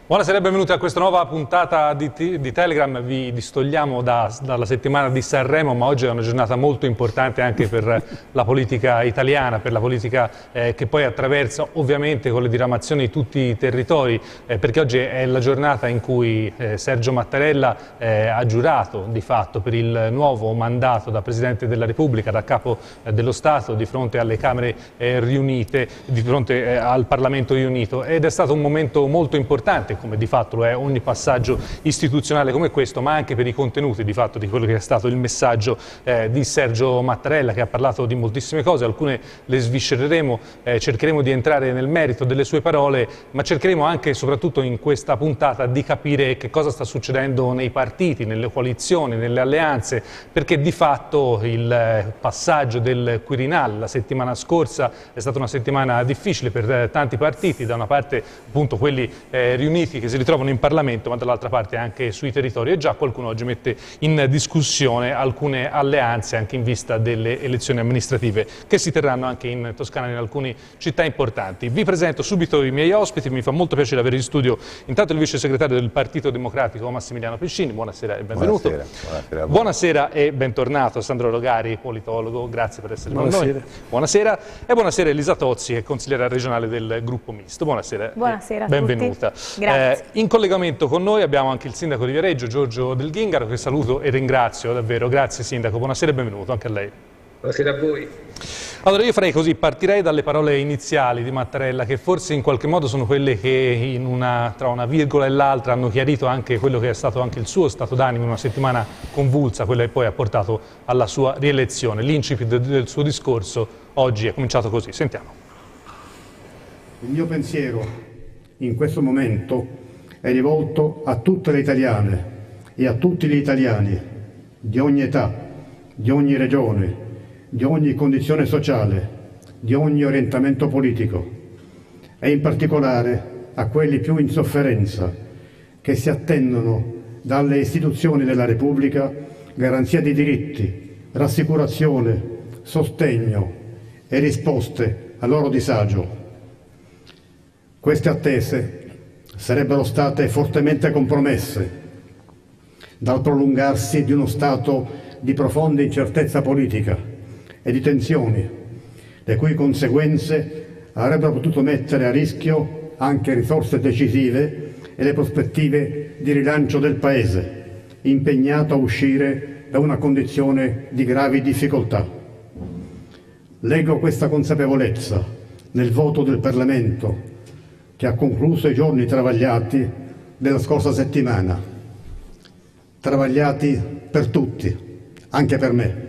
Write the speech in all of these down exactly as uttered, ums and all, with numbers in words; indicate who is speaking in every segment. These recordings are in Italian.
Speaker 1: Buonasera e benvenuti a questa nuova puntata di, di Telegram. Vi distogliamo da, dalla settimana di Sanremo, ma oggi è una giornata molto importante anche per la politica italiana, per la politica eh, che poi attraversa ovviamente con le diramazioni di tutti i territori, eh, perché oggi è la giornata in cui eh, Sergio Mattarella eh, ha giurato di fatto per il nuovo mandato da Presidente della Repubblica, da Capo eh, dello Stato, di fronte alle Camere eh, riunite, di fronte eh, al Parlamento riunito, ed è stato un momento molto importante, come di fatto lo è ogni passaggio istituzionale come questo, ma anche per i contenuti di fatto di quello che è stato il messaggio eh, di Sergio Mattarella, che ha parlato di moltissime cose, alcune le sviscereremo, eh, cercheremo di entrare nel merito delle sue parole, ma cercheremo anche e soprattutto in questa puntata di capire che cosa sta succedendo nei partiti, nelle coalizioni, nelle alleanze, perché di fatto il passaggio del Quirinale la settimana scorsa è stata una settimana difficile per eh, tanti partiti, da una parte appunto quelli eh, riuniti che si ritrovano in Parlamento, ma dall'altra parte anche sui territori, e già qualcuno oggi mette in discussione alcune alleanze anche in vista delle elezioni amministrative che si terranno anche in Toscana, in alcune città importanti. Vi presento subito i miei ospiti, mi fa molto piacere avere in studio intanto il vice segretario del Partito Democratico Massimiliano Pescini, buonasera e benvenuto.
Speaker 2: Buonasera, buonasera,
Speaker 1: buonasera e bentornato Sandro Rogari, politologo, grazie per essere
Speaker 3: buonasera.
Speaker 1: con noi. Buonasera. E buonasera Elisa Tozzi, che è consigliera regionale del gruppo misto. Buonasera,
Speaker 4: buonasera a
Speaker 1: benvenuta.
Speaker 4: Tutti. Grazie.
Speaker 1: Eh, in collegamento con noi abbiamo anche il sindaco di Viareggio, Giorgio Del Ghingaro, che saluto e ringrazio davvero. Grazie sindaco, buonasera e benvenuto anche a lei.
Speaker 5: Buonasera a voi.
Speaker 1: Allora io farei così, partirei dalle parole iniziali di Mattarella, che forse in qualche modo sono quelle che in una, tra una virgola e l'altra hanno chiarito anche quello che è stato anche il suo stato d'animo in una settimana convulsa, quella che poi ha portato alla sua rielezione. L'incipit del suo discorso oggi è cominciato così, sentiamo.
Speaker 6: Il mio pensiero in questo momento è rivolto a tutte le italiane e a tutti gli italiani di ogni età, di ogni regione, di ogni condizione sociale, di ogni orientamento politico, e in particolare a quelli più in sofferenza, che si attendono dalle istituzioni della Repubblica garanzia di diritti, rassicurazione, sostegno e risposte al loro disagio. Queste attese sarebbero state fortemente compromesse dal prolungarsi di uno stato di profonda incertezza politica e di tensioni, le cui conseguenze avrebbero potuto mettere a rischio anche risorse decisive e le prospettive di rilancio del Paese, impegnato a uscire da una condizione di gravi difficoltà. Leggo questa consapevolezza nel voto del Parlamento, che ha concluso i giorni travagliati della scorsa settimana, travagliati per tutti, anche per me.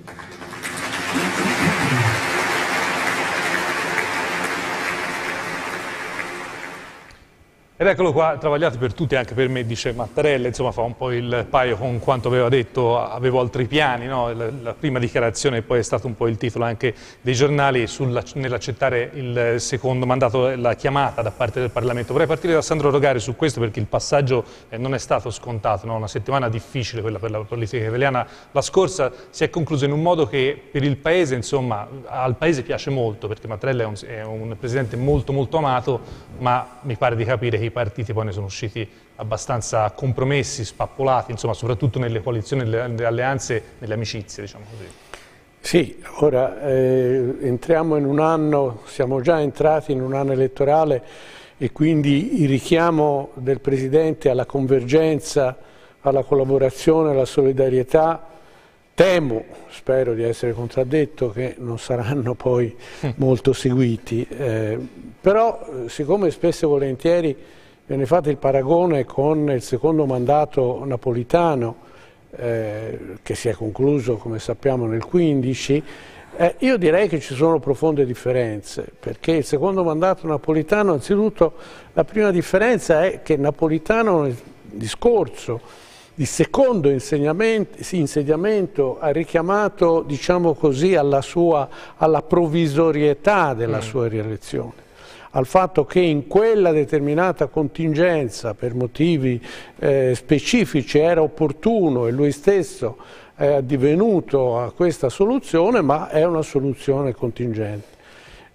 Speaker 1: Ed eccolo qua, travagliati per tutti, anche per me, dice Mattarella, insomma fa un po' il paio con quanto aveva detto, avevo altri piani, no? la, la prima dichiarazione poi è stato un po' il titolo anche dei giornali nell'accettare il secondo mandato, la chiamata da parte del Parlamento. Vorrei partire da Sandro Rogari su questo, perché il passaggio eh, non è stato scontato, no? Una settimana difficile quella per la politica italiana, la scorsa si è conclusa in un modo che per il Paese, insomma, al Paese piace molto, perché Mattarella è un, è un presidente molto molto amato, ma mi pare di capire che i partiti poi ne sono usciti abbastanza compromessi, spappolati, insomma, soprattutto nelle coalizioni, nelle alleanze, nelle amicizie, diciamo così.
Speaker 3: Sì, ora eh, entriamo in un anno, siamo già entrati in un anno elettorale, e quindi il richiamo del Presidente alla convergenza, alla collaborazione, alla solidarietà, temo, spero di essere contraddetto, che non saranno poi molto seguiti, eh, però siccome spesso e volentieri viene fatto il paragone con il secondo mandato napolitano, eh, che si è concluso, come sappiamo, nel quindici, eh, io direi che ci sono profonde differenze, perché il secondo mandato napolitano, anzitutto, la prima differenza è che Napolitano nel discorso di secondo insediamento ha richiamato, diciamo così, alla, sua, alla provvisorietà della mm. sua rielezione, al fatto che in quella determinata contingenza, per motivi eh, specifici, era opportuno, e lui stesso è addivenuto a questa soluzione, ma è una soluzione contingente.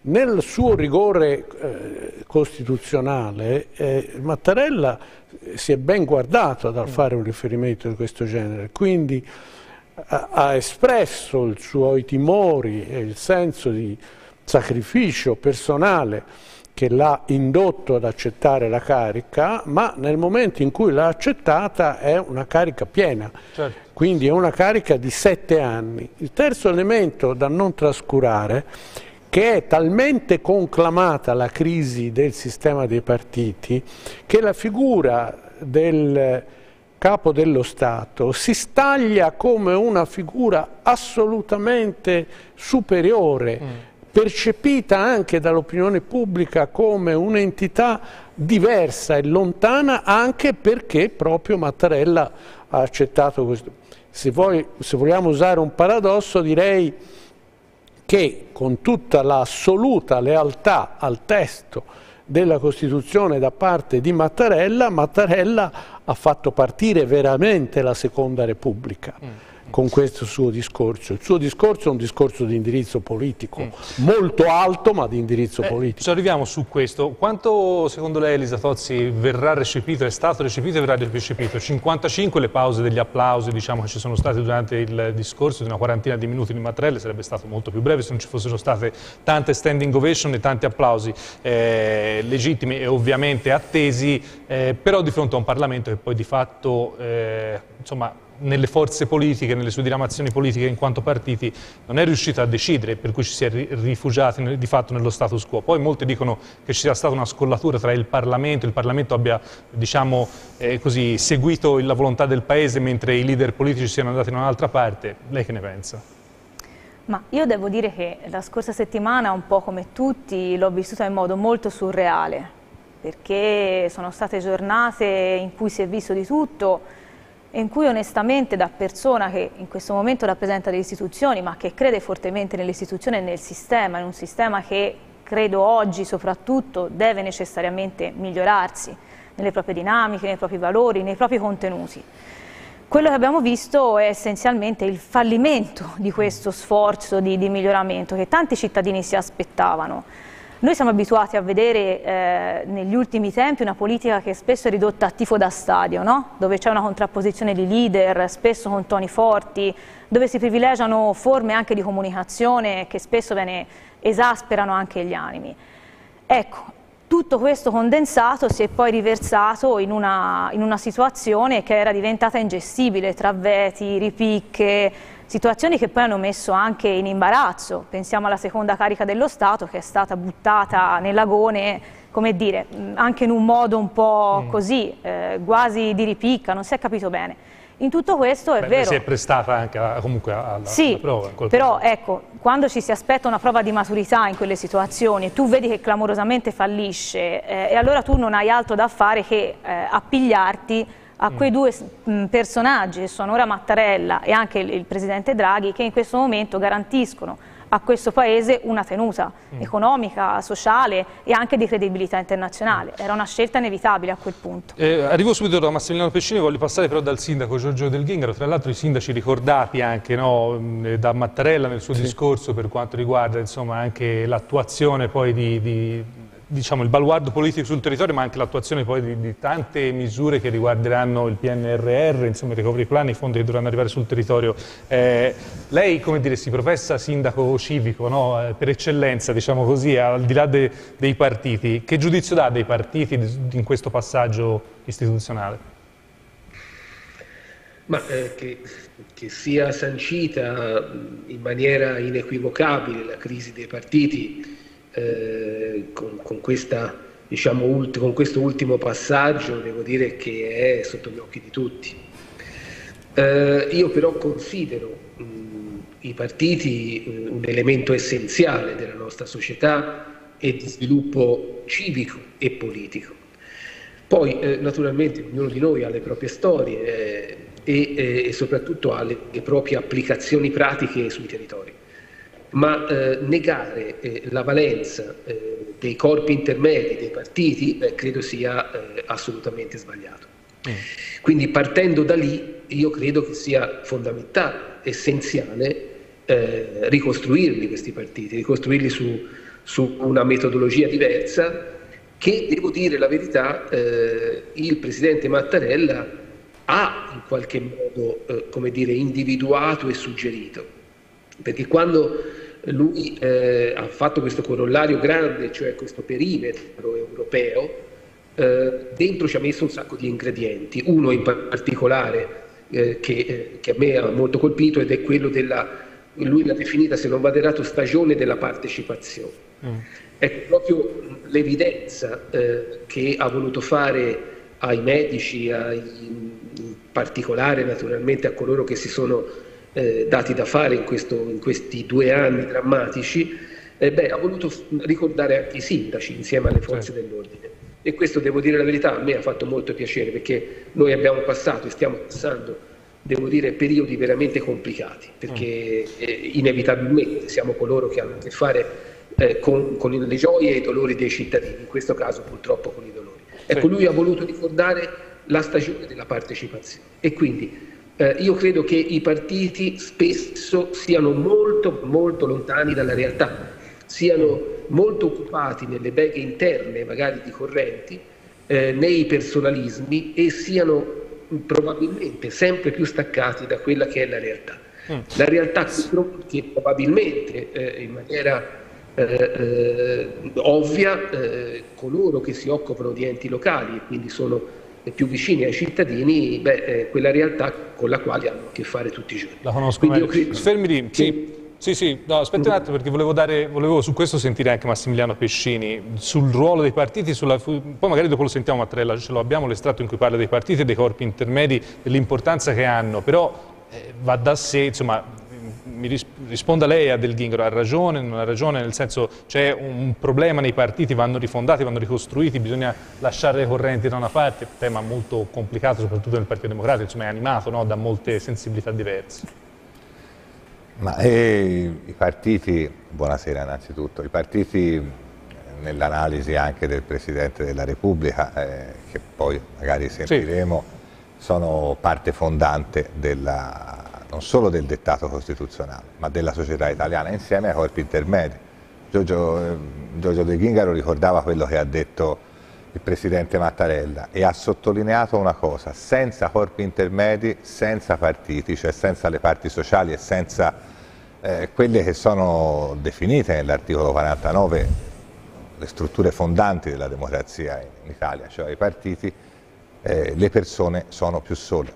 Speaker 3: Nel suo rigore eh, costituzionale, eh, Mattarella si è ben guardato dal fare un riferimento di questo genere, quindi ha, ha espresso i suoi timori e il senso di sacrificio personale che l'ha indotto ad accettare la carica, ma nel momento in cui l'ha accettata è una carica piena, certo. Quindi è una carica di sette anni. Il terzo elemento da non trascurare, che è talmente conclamata la crisi del sistema dei partiti, che la figura del capo dello Stato si staglia come una figura assolutamente superiore, mm. percepita anche dall'opinione pubblica come un'entità diversa e lontana, anche perché proprio Mattarella ha accettato questo. Se, voi, se vogliamo usare un paradosso, direi che con tutta l'assoluta lealtà al testo della Costituzione da parte di Mattarella, Mattarella ha fatto partire veramente la Seconda Repubblica. Mm. con questo suo discorso. Il suo discorso è un discorso di indirizzo politico, mm. molto alto ma di indirizzo eh, politico.
Speaker 1: Ci arriviamo su questo. Quanto secondo lei, Elisa Tozzi, verrà recepito, è stato recepito e verrà recepito? cinquantacinque le pause degli applausi, diciamo, che ci sono state durante il discorso di una quarantina di minuti di Mattarella, sarebbe stato molto più breve se non ci fossero state tante standing ovation e tanti applausi eh, legittimi e ovviamente attesi, eh, però di fronte a un Parlamento che poi di fatto, eh, insomma, nelle forze politiche, nelle sue diramazioni politiche in quanto partiti, non è riuscito a decidere, per cui ci si è rifugiati di fatto nello status quo. Poi molti dicono che ci sia stata una scollatura tra il Parlamento, il Parlamento abbia, diciamo, eh, così, seguito la volontà del Paese mentre i leader politici siano andati in un'altra parte. Lei che ne pensa?
Speaker 2: Ma io devo dire che la scorsa settimana, un po' come tutti, l'ho vissuta in modo molto surreale, perché sono state giornate in cui si è visto di tutto, e in cui onestamente, da persona che in questo momento rappresenta le istituzioni, ma che crede fortemente nelle istituzioni e nel sistema, in un sistema che credo oggi soprattutto deve necessariamente migliorarsi nelle proprie dinamiche, nei propri valori, nei propri contenuti. Quello che abbiamo visto è essenzialmente il fallimento di questo sforzo di, di miglioramento che tanti cittadini si aspettavano. Noi siamo abituati a vedere eh, negli ultimi tempi una politica che spesso è ridotta a tifo da stadio, no? Dove c'è una contrapposizione di leader, spesso con toni forti, dove si privilegiano forme anche di comunicazione che spesso viene, esasperano anche gli animi. Ecco, tutto questo condensato si è poi riversato in una, in una situazione che era diventata ingestibile, tra veti, ripicche, situazioni che poi hanno messo anche in imbarazzo. Pensiamo alla seconda carica dello Stato che è stata buttata nell'agone, come dire, anche in un modo un po' mm. così, eh, quasi di ripicca, non si è capito bene. In tutto questo è Beh, vero. Si
Speaker 1: è prestata anche a, comunque alla,
Speaker 2: sì,
Speaker 1: alla prova. In
Speaker 2: però
Speaker 1: modo.
Speaker 2: Ecco, quando ci si aspetta una prova di maturità in quelle situazioni e tu vedi che clamorosamente fallisce, eh, e allora tu non hai altro da fare che eh, appigliarti a quei due mh, personaggi che sono ora Mattarella e anche il, il Presidente Draghi, che in questo momento garantiscono a questo Paese una tenuta mm. economica, sociale e anche di credibilità internazionale. Era una scelta inevitabile a quel punto.
Speaker 1: Eh, arrivo subito da Massimiliano Pescini, voglio passare però dal sindaco Giorgio Del Ghingaro, tra l'altro i sindaci ricordati anche, no, da Mattarella nel suo sì. discorso per quanto riguarda, insomma, anche l'attuazione poi di... di diciamo il baluardo politico sul territorio, ma anche l'attuazione poi di, di tante misure che riguarderanno il P N R R, insomma il recovery plan, i fondi che dovranno arrivare sul territorio. Eh, lei, come dire, si professa sindaco civico, no? eh, per eccellenza, diciamo così, al di là de, dei partiti. Che giudizio dà dei partiti in questo passaggio istituzionale?
Speaker 4: Ma eh, che, che sia sancita in maniera inequivocabile la crisi dei partiti, Eh, con, con, questa, diciamo, ult- con questo ultimo passaggio, devo dire che è sotto gli occhi di tutti. Eh, io però considero mh, i partiti mh, un elemento essenziale della nostra società e di sviluppo civico e politico. Poi eh, naturalmente ognuno di noi ha le proprie storie eh, e, eh, e soprattutto ha le, le proprie applicazioni pratiche sui territori. Ma eh, negare eh, la valenza eh, dei corpi intermedi, dei partiti, eh, credo sia eh, assolutamente sbagliato. Mm. Quindi partendo da lì io credo che sia fondamentale, essenziale eh, ricostruirli questi partiti, ricostruirli su, su una metodologia diversa che, devo dire la verità, eh, il Presidente Mattarella ha in qualche modo eh, come dire, individuato e suggerito. Perché quando lui eh, ha fatto questo corollario grande, cioè questo perimetro europeo, eh, dentro ci ha messo un sacco di ingredienti. Uno in particolare eh, che, eh, che a me ha molto colpito ed è quello della, lui l'ha definita, se non vado errato, stagione della partecipazione. Mm. Ecco, proprio l'evidenza eh, che ha voluto fare ai medici, ai, in particolare naturalmente a coloro che si sono eh, dati da fare in, questo, in questi due anni drammatici, eh, beh, ha voluto ricordare anche i sindaci insieme alle forze dell'ordine. E questo, devo dire la verità, a me ha fatto molto piacere, perché noi abbiamo passato e stiamo passando, devo dire, periodi veramente complicati, perché eh, inevitabilmente siamo coloro che hanno a che fare eh, con, con le gioie e i dolori dei cittadini, in questo caso purtroppo con i dolori. Ecco, lui ha voluto ricordare la stagione della partecipazione e quindi eh, io credo che i partiti spesso siano molto molto lontani dalla realtà, siano molto occupati nelle beghe interne magari di correnti, eh, nei personalismi, e siano probabilmente sempre più staccati da quella che è la realtà. Mm. La realtà che probabilmente eh, in maniera eh, eh, ovvia eh, coloro che si occupano di enti locali e quindi sono più vicini ai cittadini, beh, eh, quella realtà con la quale hanno a che fare tutti i giorni.
Speaker 1: La conosco meglio. Credo... Fermi lì. Sì. Sì, sì, no, aspetta un attimo, perché volevo, dare, volevo su questo sentire anche Massimiliano Pescini, sul ruolo dei partiti, sulla, poi magari dopo lo sentiamo Mattarella, ce lo abbiamo l'estratto in cui parla dei partiti e dei corpi intermedi, dell'importanza che hanno, però eh, va da sé, insomma, mi risponda lei a Del Ghingaro, ha ragione, non ha ragione, nel senso c'è un problema nei partiti, vanno rifondati, vanno ricostruiti, bisogna lasciare le correnti da una parte, un tema molto complicato soprattutto nel Partito Democratico, insomma è animato, no, da molte sensibilità diverse.
Speaker 5: Ma eh, i partiti, buonasera innanzitutto, i partiti nell'analisi anche del Presidente della Repubblica, eh, che poi magari sentiremo, sì, sono parte fondante della, non solo del dettato costituzionale, ma della società italiana, insieme ai corpi intermedi. Giorgio, eh, Giorgio Del Ghingaro ricordava quello che ha detto il Presidente Mattarella e ha sottolineato una cosa: senza corpi intermedi, senza partiti, cioè senza le parti sociali e senza eh, quelle che sono definite nell'articolo quarantanove le strutture fondanti della democrazia in Italia, cioè i partiti, eh, le persone sono più sole.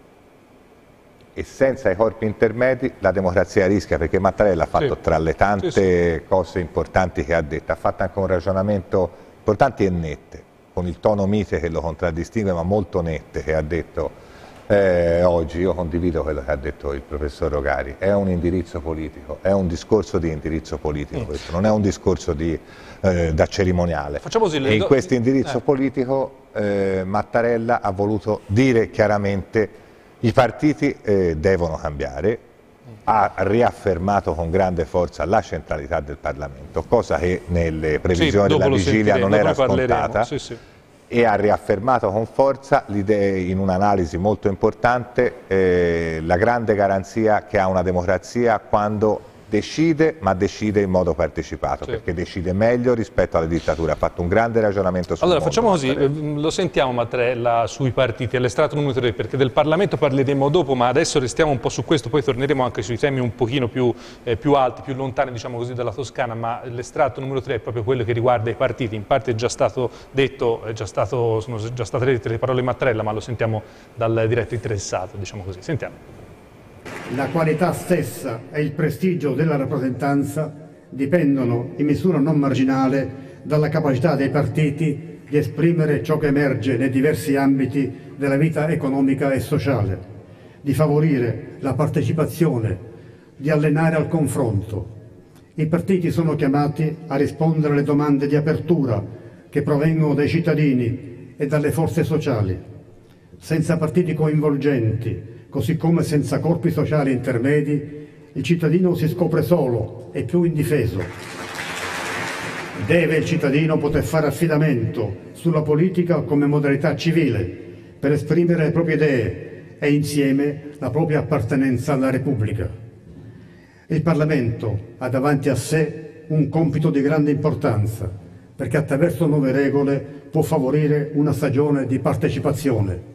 Speaker 5: E senza i corpi intermedi la democrazia rischia, perché Mattarella ha fatto, sì, tra le tante, sì, sì, cose importanti che ha detto, ha fatto anche un ragionamento importanti e nette, con il tono mite che lo contraddistingue, ma molto nette, che ha detto eh, oggi. Io condivido quello che ha detto il professor Rogari, è un indirizzo politico, è un discorso di indirizzo politico, mm. questo non è un discorso di, eh, da cerimoniale. Facciamo così, e in questo indirizzo eh. politico eh, Mattarella ha voluto dire chiaramente: i partiti eh, devono cambiare, ha riaffermato con grande forza la centralità del Parlamento, cosa che nelle previsioni, sì, della vigilia non era scontata, sì, sì, e ha riaffermato con forza l'idea, in un'analisi molto importante, eh, la grande garanzia che ha una democrazia quando decide, ma decide in modo partecipato, sì, perché decide meglio rispetto alla dittatura. Ha fatto un grande ragionamento sul
Speaker 1: Allora
Speaker 5: mondo,
Speaker 1: facciamo così,
Speaker 5: Mattarella.
Speaker 1: Lo sentiamo Mattarella sui partiti, all'estratto numero tre, perché del Parlamento parleremo dopo, ma adesso restiamo un po' su questo, poi torneremo anche sui temi un pochino più, eh, più alti, più lontani, diciamo così, dalla Toscana, ma l'estratto numero tre è proprio quello che riguarda i partiti. In parte è già stato detto, è già stato, sono già state dette le parole di Mattarella, ma lo sentiamo dal diretto interessato, diciamo così. Sentiamo.
Speaker 6: La qualità stessa e il prestigio della rappresentanza dipendono in misura non marginale dalla capacità dei partiti di esprimere ciò che emerge nei diversi ambiti della vita economica e sociale, di favorire la partecipazione, di allenare al confronto. I partiti sono chiamati a rispondere alle domande di apertura che provengono dai cittadini e dalle forze sociali. Senza partiti coinvolgenti, così come senza corpi sociali intermedi, il cittadino si scopre solo e più indifeso. Deve il cittadino poter fare affidamento sulla politica come modalità civile per esprimere le proprie idee e insieme la propria appartenenza alla Repubblica. Il Parlamento ha davanti a sé un compito di grande importanza, perché attraverso nuove regole può favorire una stagione di partecipazione.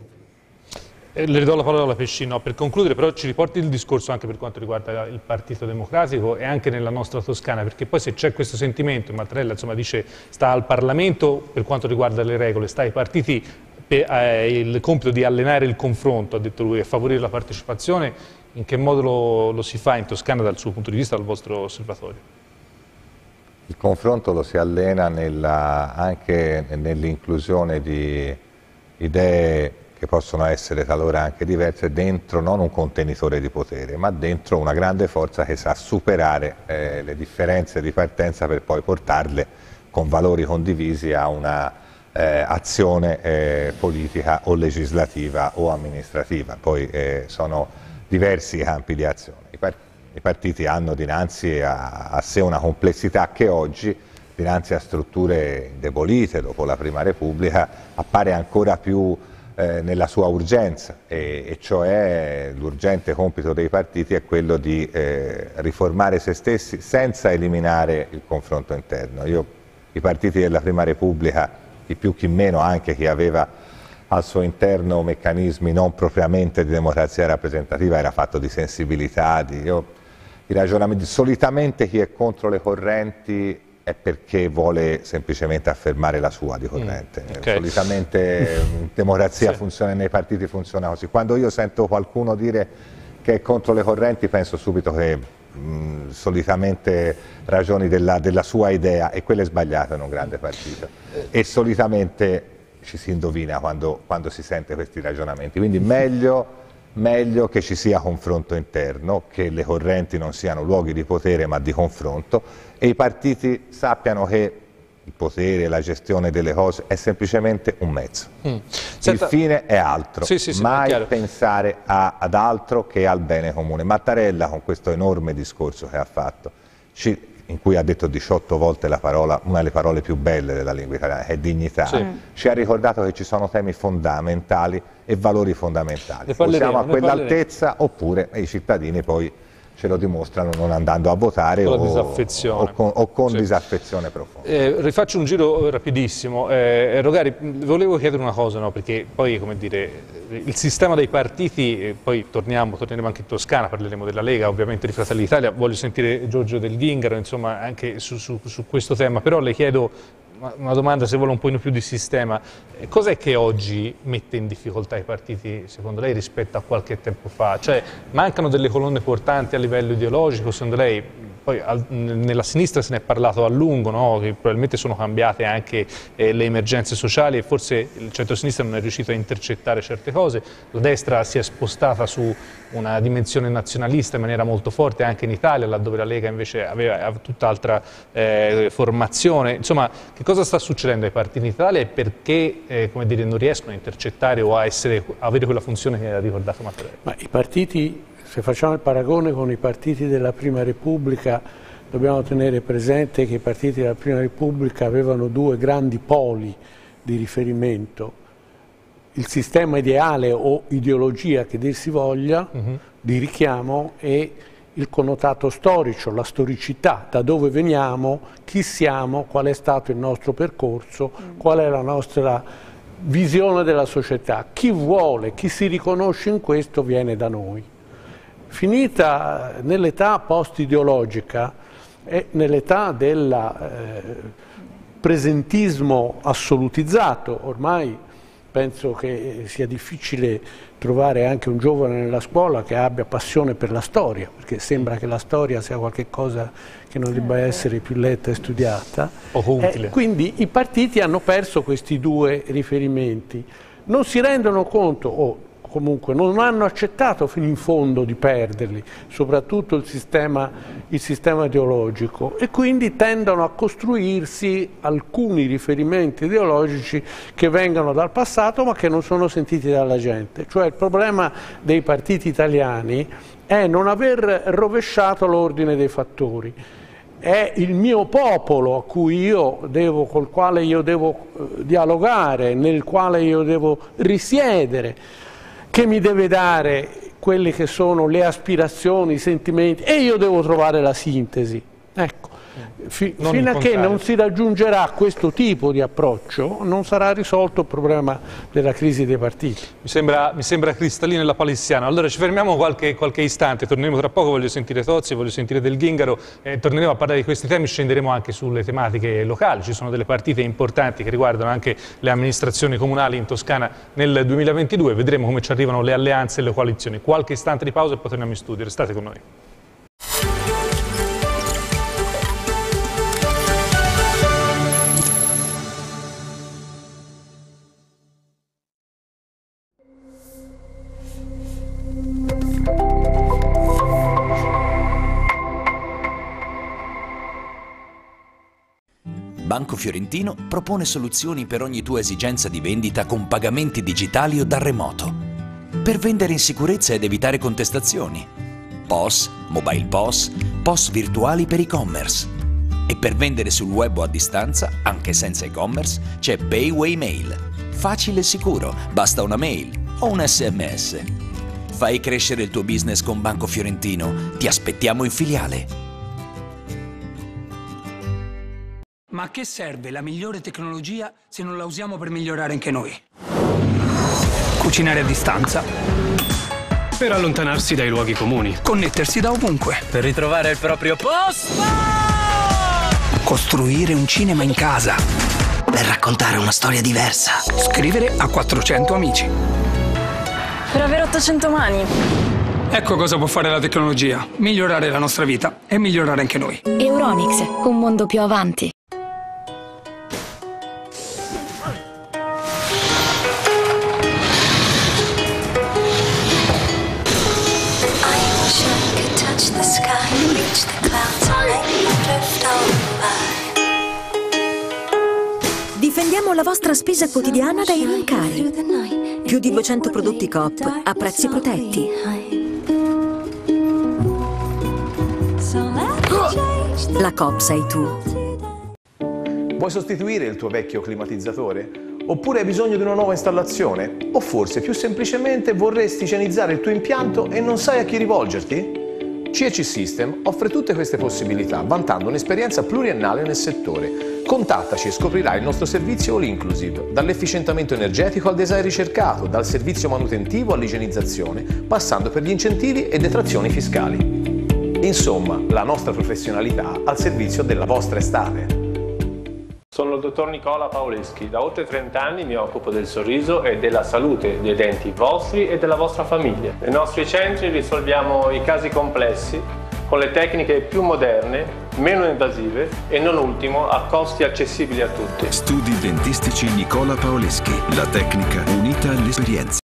Speaker 1: Le ridò la parola alla Pescino. Per concludere però ci riporti il discorso anche per quanto riguarda il Partito Democratico e anche nella nostra Toscana, perché poi se c'è questo sentimento, Mattarella insomma dice sta al Parlamento per quanto riguarda le regole, sta ai partiti per, eh, il compito di allenare il confronto, ha detto lui, e favorire la partecipazione. In che modo lo, lo si fa in Toscana dal suo punto di vista, dal vostro osservatorio?
Speaker 5: Il confronto lo si allena nella, anche nell'inclusione di idee che possono essere talora anche diverse, dentro non un contenitore di potere, ma dentro una grande forza che sa superare eh, le differenze di partenza per poi portarle con valori condivisi a una eh, azione eh, politica o legislativa o amministrativa. Poi eh, sono diversi i campi di azione. I, part i partiti hanno dinanzi a, a sé una complessità che oggi, dinanzi a strutture indebolite dopo la Prima Repubblica, appare ancora più Eh, nella sua urgenza, e, e cioè l'urgente compito dei partiti è quello di eh, riformare se stessi senza eliminare il confronto interno. Io, i partiti della Prima Repubblica, chi più chi meno, anche chi aveva al suo interno meccanismi non propriamente di democrazia rappresentativa, era fatto di sensibilità, di, io, i ragionamenti. Solitamente chi è contro le correnti è perché vuole semplicemente affermare la sua di corrente. Mm, okay. Solitamente in democrazia sì. funziona, nei partiti funziona così. Quando io sento qualcuno dire che è contro le correnti, penso subito che mh, solitamente ragioni della, della sua idea, e quella è sbagliata in un grande partito. E solitamente ci si indovina quando, quando si sente questi ragionamenti. Quindi meglio, meglio che ci sia confronto interno, che le correnti non siano luoghi di potere ma di confronto, e i partiti sappiano che il potere, la gestione delle cose è semplicemente un mezzo. Mm. Senta... Il fine è altro, sì, sì, sì, mai pensare a, ad altro che al bene comune. Mattarella, con questo enorme discorso che ha fatto, ci, in cui ha detto diciotto volte la parola, una delle parole più belle della lingua italiana, è dignità, sì. ci ha ricordato che ci sono temi fondamentali e valori fondamentali. O siamo a quell'altezza oppure i cittadini poi ce lo dimostrano non andando a votare o, o con, o con sì. disaffezione profonda.
Speaker 1: Eh, rifaccio un giro rapidissimo. Eh, Rogari, volevo chiedere una cosa, no? Perché poi, come dire, il sistema dei partiti, eh, poi torniamo, torneremo anche in Toscana, parleremo della Lega, ovviamente di Fratelli d'Italia, voglio sentire Giorgio Del Dingaro, insomma, anche su, su, su questo tema, però le chiedo una domanda, se vuole, un po' più di sistema. Cos'è che oggi mette in difficoltà i partiti, secondo lei, rispetto a qualche tempo fa? Cioè, mancano delle colonne portanti a livello ideologico, secondo lei? Poi al, nella sinistra se ne è parlato a lungo, no? Che probabilmente sono cambiate anche eh, le emergenze sociali e forse il centro-sinistra non è riuscito a intercettare certe cose, la destra si è spostata su una dimensione nazionalista in maniera molto forte anche in Italia, laddove la Lega invece aveva, aveva tutt'altra eh, formazione. Insomma, che cosa sta succedendo ai partiti in Italia e perché eh, come dire, non riescono a intercettare o a essere, avere quella funzione che ha ricordato Mattarella?
Speaker 3: Ma i partiti, se facciamo il paragone con i partiti della Prima Repubblica, dobbiamo tenere presente che i partiti della Prima Repubblica avevano due grandi poli di riferimento: il sistema ideale o ideologia, che dir si voglia, uh-huh. di richiamo, e il connotato storico, la storicità, da dove veniamo, chi siamo, qual è stato il nostro percorso, uh-huh. qual è la nostra visione della società. Chi vuole, chi si riconosce in questo viene da noi. Finita nell'età post-ideologica e nell'età del eh, presentismo assolutizzato, ormai penso che sia difficile trovare anche un giovane nella scuola che abbia passione per la storia, perché sembra che la storia sia qualcosa che non debba essere più letta e studiata.
Speaker 1: O utile.
Speaker 3: Eh, quindi i partiti hanno perso questi due riferimenti, non si rendono conto, o comunque non hanno accettato fino in fondo di perderli, soprattutto il sistema, il sistema ideologico, e quindi tendono a costruirsi alcuni riferimenti ideologici che vengono dal passato ma che non sono sentiti dalla gente. Cioè il problema dei partiti italiani è non aver rovesciato l'ordine dei fattori. È il mio popolo a cui io devo, col quale io devo eh, dialogare, nel quale io devo risiedere, che mi deve dare quelle che sono le aspirazioni, i sentimenti, e io devo trovare la sintesi. Ecco, Fi, fino a che non si raggiungerà questo tipo di approccio non sarà risolto il problema della crisi dei partiti.
Speaker 1: Mi sembra, mi sembra cristallino e lapalissiano. Allora ci fermiamo qualche, qualche istante, torneremo tra poco, voglio sentire Tozzi, voglio sentire Del Ghingaro, eh, torneremo a parlare di questi temi, scenderemo anche sulle tematiche locali, ci sono delle partite importanti che riguardano anche le amministrazioni comunali in Toscana nel duemilaventidue, vedremo come ci arrivano le alleanze e le coalizioni. Qualche istante di pausa e poi torniamo in studio, restate con noi.
Speaker 7: Banco Fiorentino propone soluzioni per ogni tua esigenza di vendita con pagamenti digitali o da remoto. Per vendere in sicurezza ed evitare contestazioni. P O S, mobile P O S, P O S virtuali per e-commerce. E per vendere sul web o a distanza, anche senza e-commerce, c'è Payway Mail. Facile e sicuro, basta una mail o un S M S. Fai crescere il tuo business con Banco Fiorentino. Ti aspettiamo in filiale.
Speaker 8: Ma a che serve la migliore tecnologia se non la usiamo per migliorare anche noi? Cucinare a distanza.
Speaker 9: Per allontanarsi dai luoghi comuni.
Speaker 8: Connettersi da ovunque.
Speaker 10: Per ritrovare il proprio posto.
Speaker 8: Costruire un cinema in casa.
Speaker 10: Per raccontare una storia diversa.
Speaker 8: Scrivere a quattrocento amici.
Speaker 11: Per avere ottocento mani.
Speaker 8: Ecco cosa può fare la tecnologia. Migliorare la nostra vita e migliorare anche noi.
Speaker 11: Euronics, un mondo più avanti.
Speaker 12: Difendiamo la vostra spesa quotidiana dai rincari. Più di duecento prodotti Coop a prezzi protetti. La Coop sei tu.
Speaker 13: Vuoi sostituire il tuo vecchio climatizzatore? Oppure hai bisogno di una nuova installazione? O forse più semplicemente vorresti igienizzare il tuo impianto e non sai a chi rivolgerti? C E C System offre tutte queste possibilità, vantando un'esperienza pluriennale nel settore. Contattaci e scoprirai il nostro servizio all inclusive, dall'efficientamento energetico al design ricercato, dal servizio manutentivo all'igienizzazione, passando per gli incentivi e detrazioni fiscali. Insomma, la nostra professionalità al servizio della vostra estate.
Speaker 14: Sono il dottor Nicola Paoleschi, da oltre trenta anni mi occupo del sorriso e della salute dei denti vostri e della vostra famiglia. Nei nostri centri risolviamo i casi complessi con le tecniche più moderne, meno invasive e non ultimo a costi accessibili a tutti.
Speaker 15: Studi dentistici Nicola Paoleschi, la tecnica unita all'esperienza.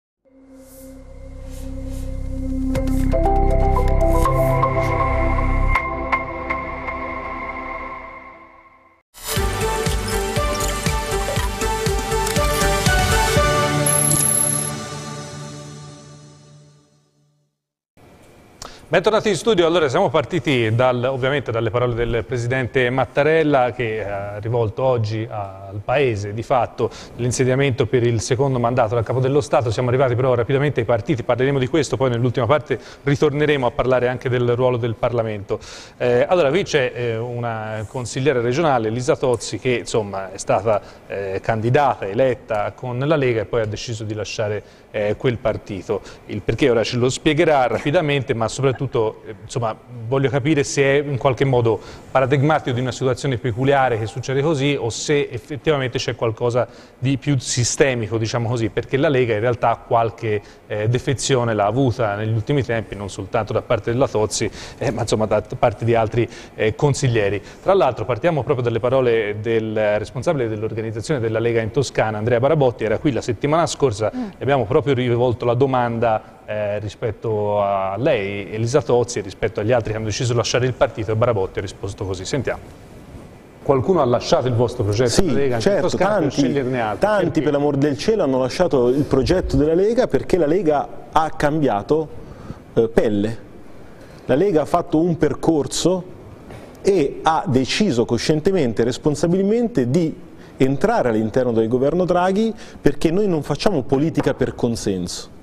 Speaker 1: Bentornati in studio, allora siamo partiti dal, ovviamente dalle parole del Presidente Mattarella che ha rivolto oggi al Paese di fatto l'insediamento per il secondo mandato dal Capo dello Stato. Siamo arrivati però rapidamente ai partiti, parleremo di questo, poi nell'ultima parte ritorneremo a parlare anche del ruolo del Parlamento. Eh, allora qui c'è eh, una consigliera regionale, Elisa Tozzi, che insomma è stata eh, candidata, eletta con la Lega e poi ha deciso di lasciare eh, quel partito. Il perché ora ce lo spiegherà rapidamente, ma soprattutto Tutto, insomma, voglio capire se è in qualche modo paradigmatico di una situazione peculiare che succede così o se effettivamente c'è qualcosa di più sistemico, diciamo così, perché la Lega in realtà qualche eh, defezione l'ha avuta negli ultimi tempi, non soltanto da parte della Tozzi, eh, ma insomma da parte di altri eh, consiglieri. Tra l'altro partiamo proprio dalle parole del responsabile dell'organizzazione della Lega in Toscana, Andrea Barabotti, era qui la settimana scorsa, mm. e abbiamo proprio rivolto la domanda Eh, rispetto a lei, Elisa Tozzi, e rispetto agli altri che hanno deciso di lasciare il partito, e Barabotti ha risposto così. Sentiamo. Qualcuno ha lasciato il vostro progetto
Speaker 16: sì,
Speaker 1: della Lega?
Speaker 16: Certo, tanti, tanti per l'amor del cielo hanno lasciato il progetto della Lega perché la Lega ha cambiato eh, pelle. La Lega ha fatto un percorso e ha deciso coscientemente e responsabilmente di entrare all'interno del governo Draghi perché noi non facciamo politica per consenso.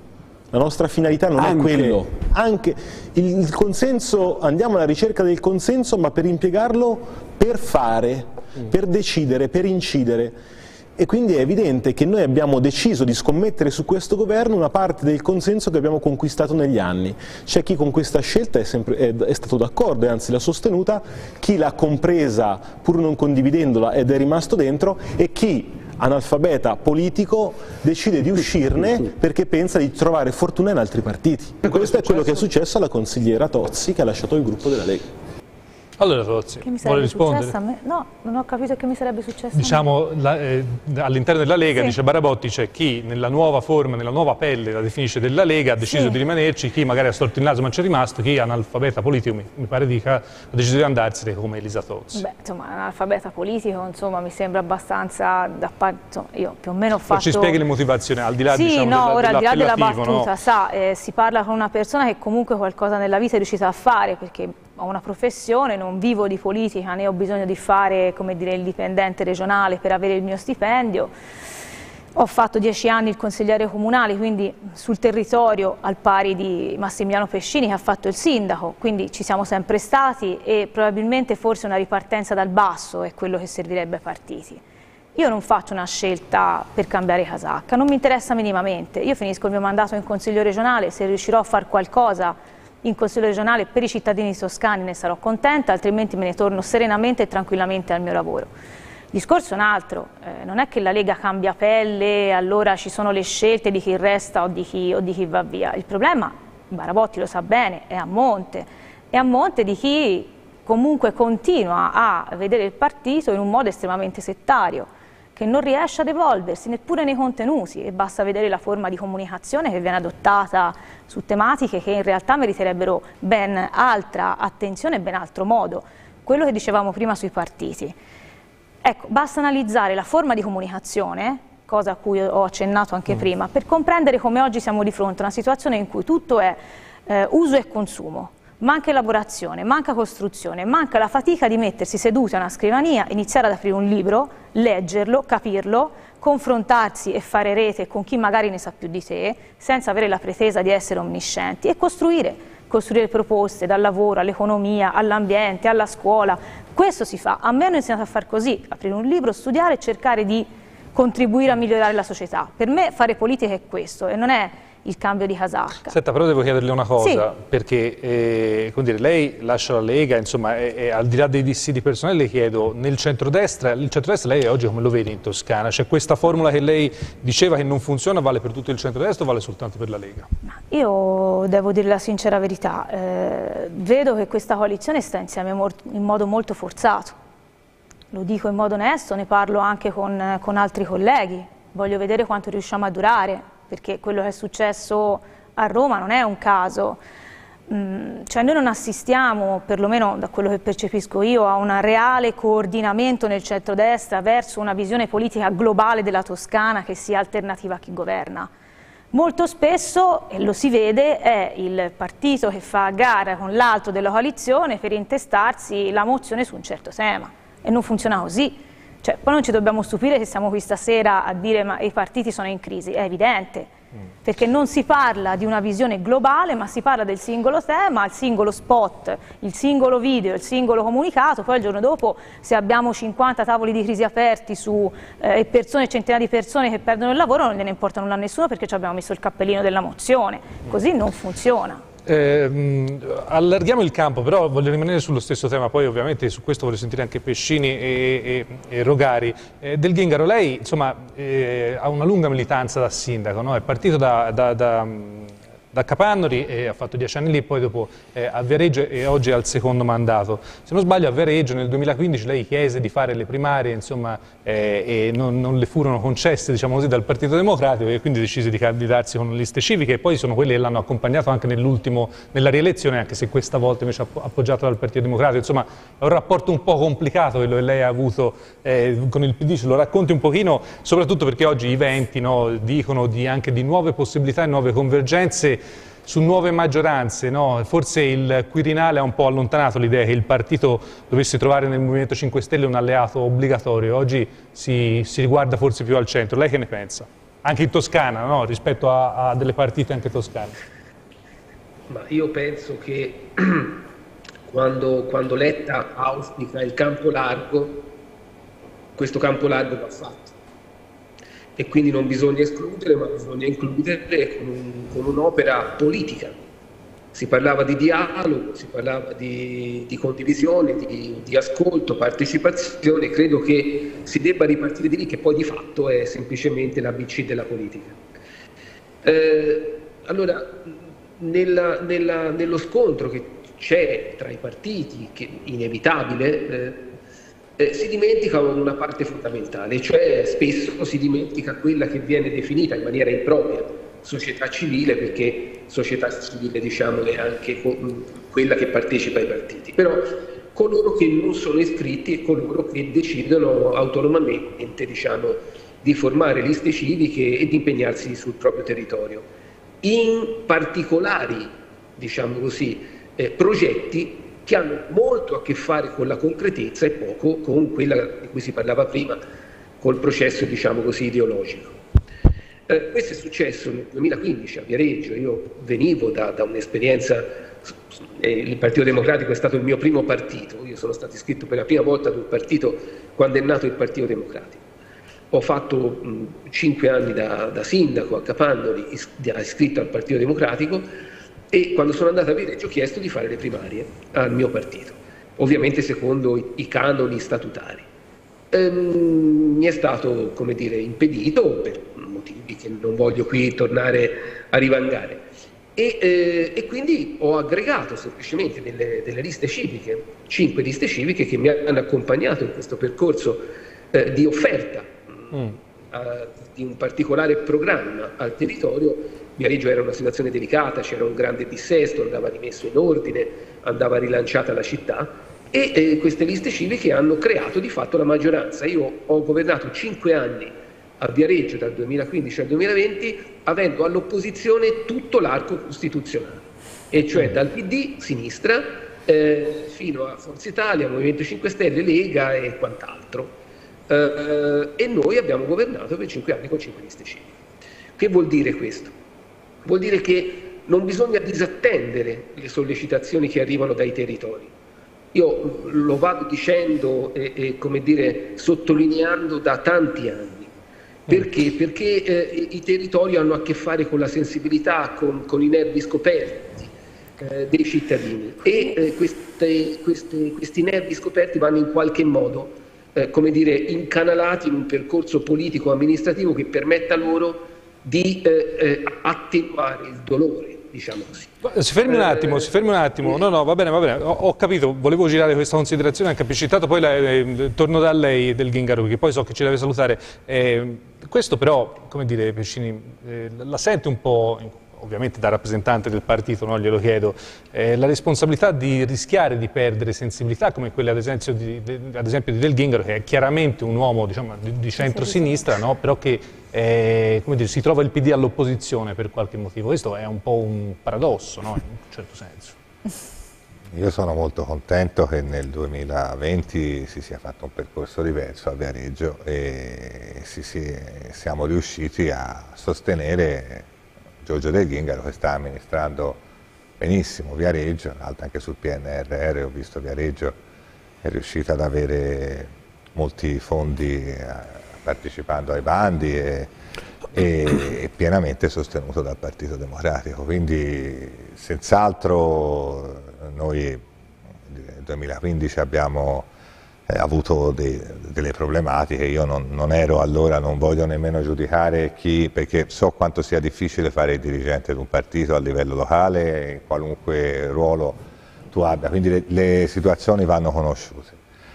Speaker 16: La nostra finalità non
Speaker 3: Anche.
Speaker 16: è quello. Anche il, il consenso, andiamo alla ricerca del consenso, ma per impiegarlo per fare, per decidere, per incidere. E quindi è evidente che noi abbiamo deciso di scommettere su questo governo una parte del consenso che abbiamo conquistato negli anni. C'è chi con questa scelta è, sempre, è, è stato d'accordo e anzi l'ha sostenuta, chi l'ha compresa pur non condividendola ed è rimasto dentro, e chi, analfabeta politico, decide di uscirne perché pensa di trovare fortuna in altri partiti. E questo è quello che è successo alla consigliera Tozzi, che ha lasciato il gruppo della Lega.
Speaker 1: Allora Tozzi,
Speaker 2: che mi
Speaker 1: vuole
Speaker 2: sarebbe
Speaker 1: rispondere?
Speaker 2: successo a me? No, non ho capito che mi sarebbe successo
Speaker 1: Diciamo, la, eh, all'interno della Lega,
Speaker 2: sì.
Speaker 1: dice Barabotti, c'è chi nella nuova forma, nella nuova pelle, la definisce della Lega, ha deciso
Speaker 2: Sì.
Speaker 1: di rimanerci, chi magari ha storto il naso ma c'è rimasto, chi analfabeta politico, mi, mi pare dica, ha deciso di andarsene come Elisa Tozzi.
Speaker 2: Beh, insomma, analfabeta politico, insomma, mi sembra abbastanza da parte, io più o meno ho fatto...
Speaker 1: Ma ci spieghi le motivazioni, al di là,
Speaker 2: sì,
Speaker 1: diciamo,
Speaker 2: no,
Speaker 1: della,
Speaker 2: ora al di là della
Speaker 1: dell'appellativo,
Speaker 2: battuta,
Speaker 1: no?
Speaker 2: sa, eh, si parla con una persona che comunque qualcosa nella vita è riuscita a fare, perché ho una professione, non vivo di politica, né ho bisogno di fare, come dire, il dipendente regionale per avere il mio stipendio. Ho fatto dieci anni il consigliere comunale, quindi sul territorio al pari di Massimiliano Pescini che ha fatto il sindaco, quindi ci siamo sempre stati e probabilmente forse una ripartenza dal basso è quello che servirebbe ai partiti. Io non faccio una scelta per cambiare casacca, non mi interessa minimamente. Io finisco il mio mandato in consiglio regionale, se riuscirò a fare qualcosa in consiglio regionale per i cittadini toscani ne sarò contenta, altrimenti me ne torno serenamente e tranquillamente al mio lavoro. Il discorso è un altro, eh, non è che la Lega cambia pelle, allora ci sono le scelte di chi resta o di chi, o di chi va via. Il problema, Barabotti lo sa bene, è a monte, è a monte di chi comunque continua a vedere il partito in un modo estremamente settario, che non riesce ad evolversi neppure nei contenuti, e basta vedere la forma di comunicazione che viene adottata su tematiche che in realtà meriterebbero ben altra attenzione e ben altro modo. Quello che dicevamo prima sui partiti. Ecco, basta analizzare la forma di comunicazione, cosa a cui ho accennato anche mm. prima, per comprendere come oggi siamo di fronte a una situazione in cui tutto è eh, uso e consumo. Manca elaborazione, manca costruzione, manca la fatica di mettersi seduti a una scrivania, iniziare ad aprire un libro, leggerlo, capirlo, confrontarsi e fare rete con chi magari ne sa più di te, senza avere la pretesa di essere omniscienti, e costruire, costruire proposte dal lavoro all'economia, all'ambiente, alla scuola. Questo si fa. A me hanno insegnato a far così, aprire un libro, studiare e cercare di contribuire a migliorare la società. Per me fare politica è questo e non è il cambio di casacca.
Speaker 1: Senta, però devo chiederle una cosa,
Speaker 2: sì.
Speaker 1: perché eh, come dire, lei lascia la Lega, insomma, e, e, al di là dei dissidi personali le chiedo, nel centrodestra, il centrodestra lei oggi come lo vede in Toscana? C'è questa formula che lei diceva che non funziona, vale per tutto il centrodestra o vale soltanto per la Lega?
Speaker 2: Io devo dire la sincera verità, eh, vedo che questa coalizione sta insieme in modo molto forzato, lo dico in modo onesto, ne parlo anche con, con altri colleghi, voglio vedere quanto riusciamo a durare, perché quello che è successo a Roma non è un caso, mm, cioè noi non assistiamo, perlomeno da quello che percepisco io, a un reale coordinamento nel centrodestra verso una visione politica globale della Toscana che sia alternativa a chi governa. Molto spesso, e lo si vede, è il partito che fa a gara con l'altro della coalizione per intestarsi la mozione su un certo tema, e non funziona così. Cioè, poi non ci dobbiamo stupire che siamo qui stasera a dire ma i partiti sono in crisi, è evidente, perché non si parla di una visione globale, ma si parla del singolo tema, il singolo spot, il singolo video, il singolo comunicato, poi il giorno dopo se abbiamo cinquanta tavoli di crisi aperti su eh, persone, centinaia di persone che perdono il lavoro, non gliene importa nulla a nessuno perché ci abbiamo messo il cappellino della mozione, così non funziona.
Speaker 1: Eh, mh, allarghiamo il campo, però voglio rimanere sullo stesso tema, poi ovviamente su questo voglio sentire anche Pescini e, e, e Rogari. Eh, Del Ghingaro, lei insomma eh, ha una lunga militanza da sindaco, no? È partito da, da, da, da Capannori e ha fatto dieci anni lì, poi dopo eh, a Viareggio e oggi è al secondo mandato. Se non sbaglio a Viareggio nel duemilaquindici lei chiese di fare le primarie, insomma, eh, e non, non le furono concesse, diciamo così, dal Partito Democratico, e quindi decise di candidarsi con liste civiche, e poi sono quelli che l'hanno accompagnato anche nell'ultimo, nella rielezione, anche se questa volta invece appoggiato dal Partito Democratico. Insomma, è un rapporto un po' complicato quello che lei ha avuto eh, con il P D, ce lo racconti un pochino, soprattutto perché oggi i venti no, dicono di, anche di nuove possibilità e nuove convergenze su nuove maggioranze, no? Forse il Quirinale ha un po' allontanato l'idea che il partito dovesse trovare nel Movimento cinque Stelle un alleato obbligatorio, oggi si, si riguarda forse più al centro. Lei che ne pensa? anche in Toscana, no? Rispetto a, a delle partite anche toscane.
Speaker 4: Ma io penso che quando, quando Letta auspica il campo largo, questo campo largo va fatto. E quindi non bisogna escludere, ma bisogna includere con, un, con un'opera politica. Si parlava di dialogo, si parlava di, di condivisione, di, di ascolto, partecipazione. Credo che si debba ripartire di lì, che poi di fatto è semplicemente l'A B C della politica. Eh, allora, nella, nella, nello scontro che c'è tra i partiti, che è inevitabile, eh, eh, si dimentica una parte fondamentale, cioè spesso si dimentica quella che viene definita in maniera impropria società civile, perché società civile, diciamo, è anche quella che partecipa ai partiti, però coloro che non sono iscritti e coloro che decidono autonomamente, diciamo, di formare liste civiche e di impegnarsi sul proprio territorio in particolari, diciamo così, eh, progetti che hanno molto a che fare con la concretezza e poco con quella di cui si parlava prima, col processo, diciamo così, ideologico. Eh, questo è successo nel duemilaquindici a Viareggio. Io venivo da, da un'esperienza, eh, il Partito Democratico è stato il mio primo partito, io sono stato iscritto per la prima volta ad un partito quando è nato il Partito Democratico. Ho fatto mh, cinque anni da, da sindaco a Capannoli, is, iscritto al Partito Democratico, e quando sono andato a Viareggio ho chiesto di fare le primarie al mio partito, ovviamente secondo i, i canoni statutari. Ehm, mi è stato, come dire, impedito per motivi che non voglio qui tornare a rivangare, e, eh, e quindi ho aggregato semplicemente delle, delle liste civiche, cinque liste civiche che mi hanno accompagnato in questo percorso eh, di offerta mm. a, di un particolare programma al territorio. Viareggio era una situazione delicata, c'era un grande dissesto, andava rimesso in ordine, andava rilanciata la città, e eh, queste liste civiche hanno creato di fatto la maggioranza. Io ho governato cinque anni a Viareggio dal duemilaquindici al duemilaventi, avendo all'opposizione tutto l'arco costituzionale, e cioè dal P D, sinistra, eh, fino a Forza Italia, Movimento cinque Stelle, Lega e quant'altro. Eh, e noi abbiamo governato per cinque anni con cinque liste civiche. Che vuol dire questo? Vuol dire che non bisogna disattendere le sollecitazioni che arrivano dai territori. Io lo vado dicendo e, e come dire, sottolineando da tanti anni. Perché? Perché eh, i territori hanno a che fare con la sensibilità, con, con i nervi scoperti eh, dei cittadini, e eh, queste, queste, questi nervi scoperti vanno in qualche modo, eh, come dire, incanalati in un percorso politico-amministrativo che permetta loro di eh, eh, attenuare il dolore, diciamo così.
Speaker 1: Si fermi un attimo, si fermi un attimo. No, no, va bene, va bene. Ho, ho capito, volevo girare questa considerazione, anche appiccittato, poi la, eh, torno da lei, del Ghingarù, che poi so che ci deve salutare. Eh, questo però, come dire, Pescini, eh, la sente un po', ovviamente da rappresentante del partito, no, glielo chiedo, eh, la responsabilità di rischiare di perdere sensibilità come quelle ad esempio di, de, ad esempio di Del Ghingarù, che è chiaramente un uomo, diciamo, di, di centro-sinistra, no, però che eh, come dire, si trova il P D all'opposizione per qualche motivo. Questo è un po' un paradosso, no, in un certo senso.
Speaker 5: Io sono molto contento che nel duemilaventi si sia fatto un percorso diverso a Viareggio e si, si, siamo riusciti a sostenere Giorgio Del Ghingarù, che sta amministrando benissimo Viareggio, anche sul P N R R ho visto Viareggio è riuscita ad avere molti fondi eh, partecipando ai bandi e, e, e pienamente sostenuto dal Partito Democratico, quindi senz'altro noi nel duemilaquindici abbiamo eh, avuto de, delle problematiche. Io non, non ero allora, non voglio nemmeno giudicare chi, perché so quanto sia difficile fare il dirigente di un partito a livello locale, in qualunque ruolo tu abbia, quindi le, le situazioni vanno conosciute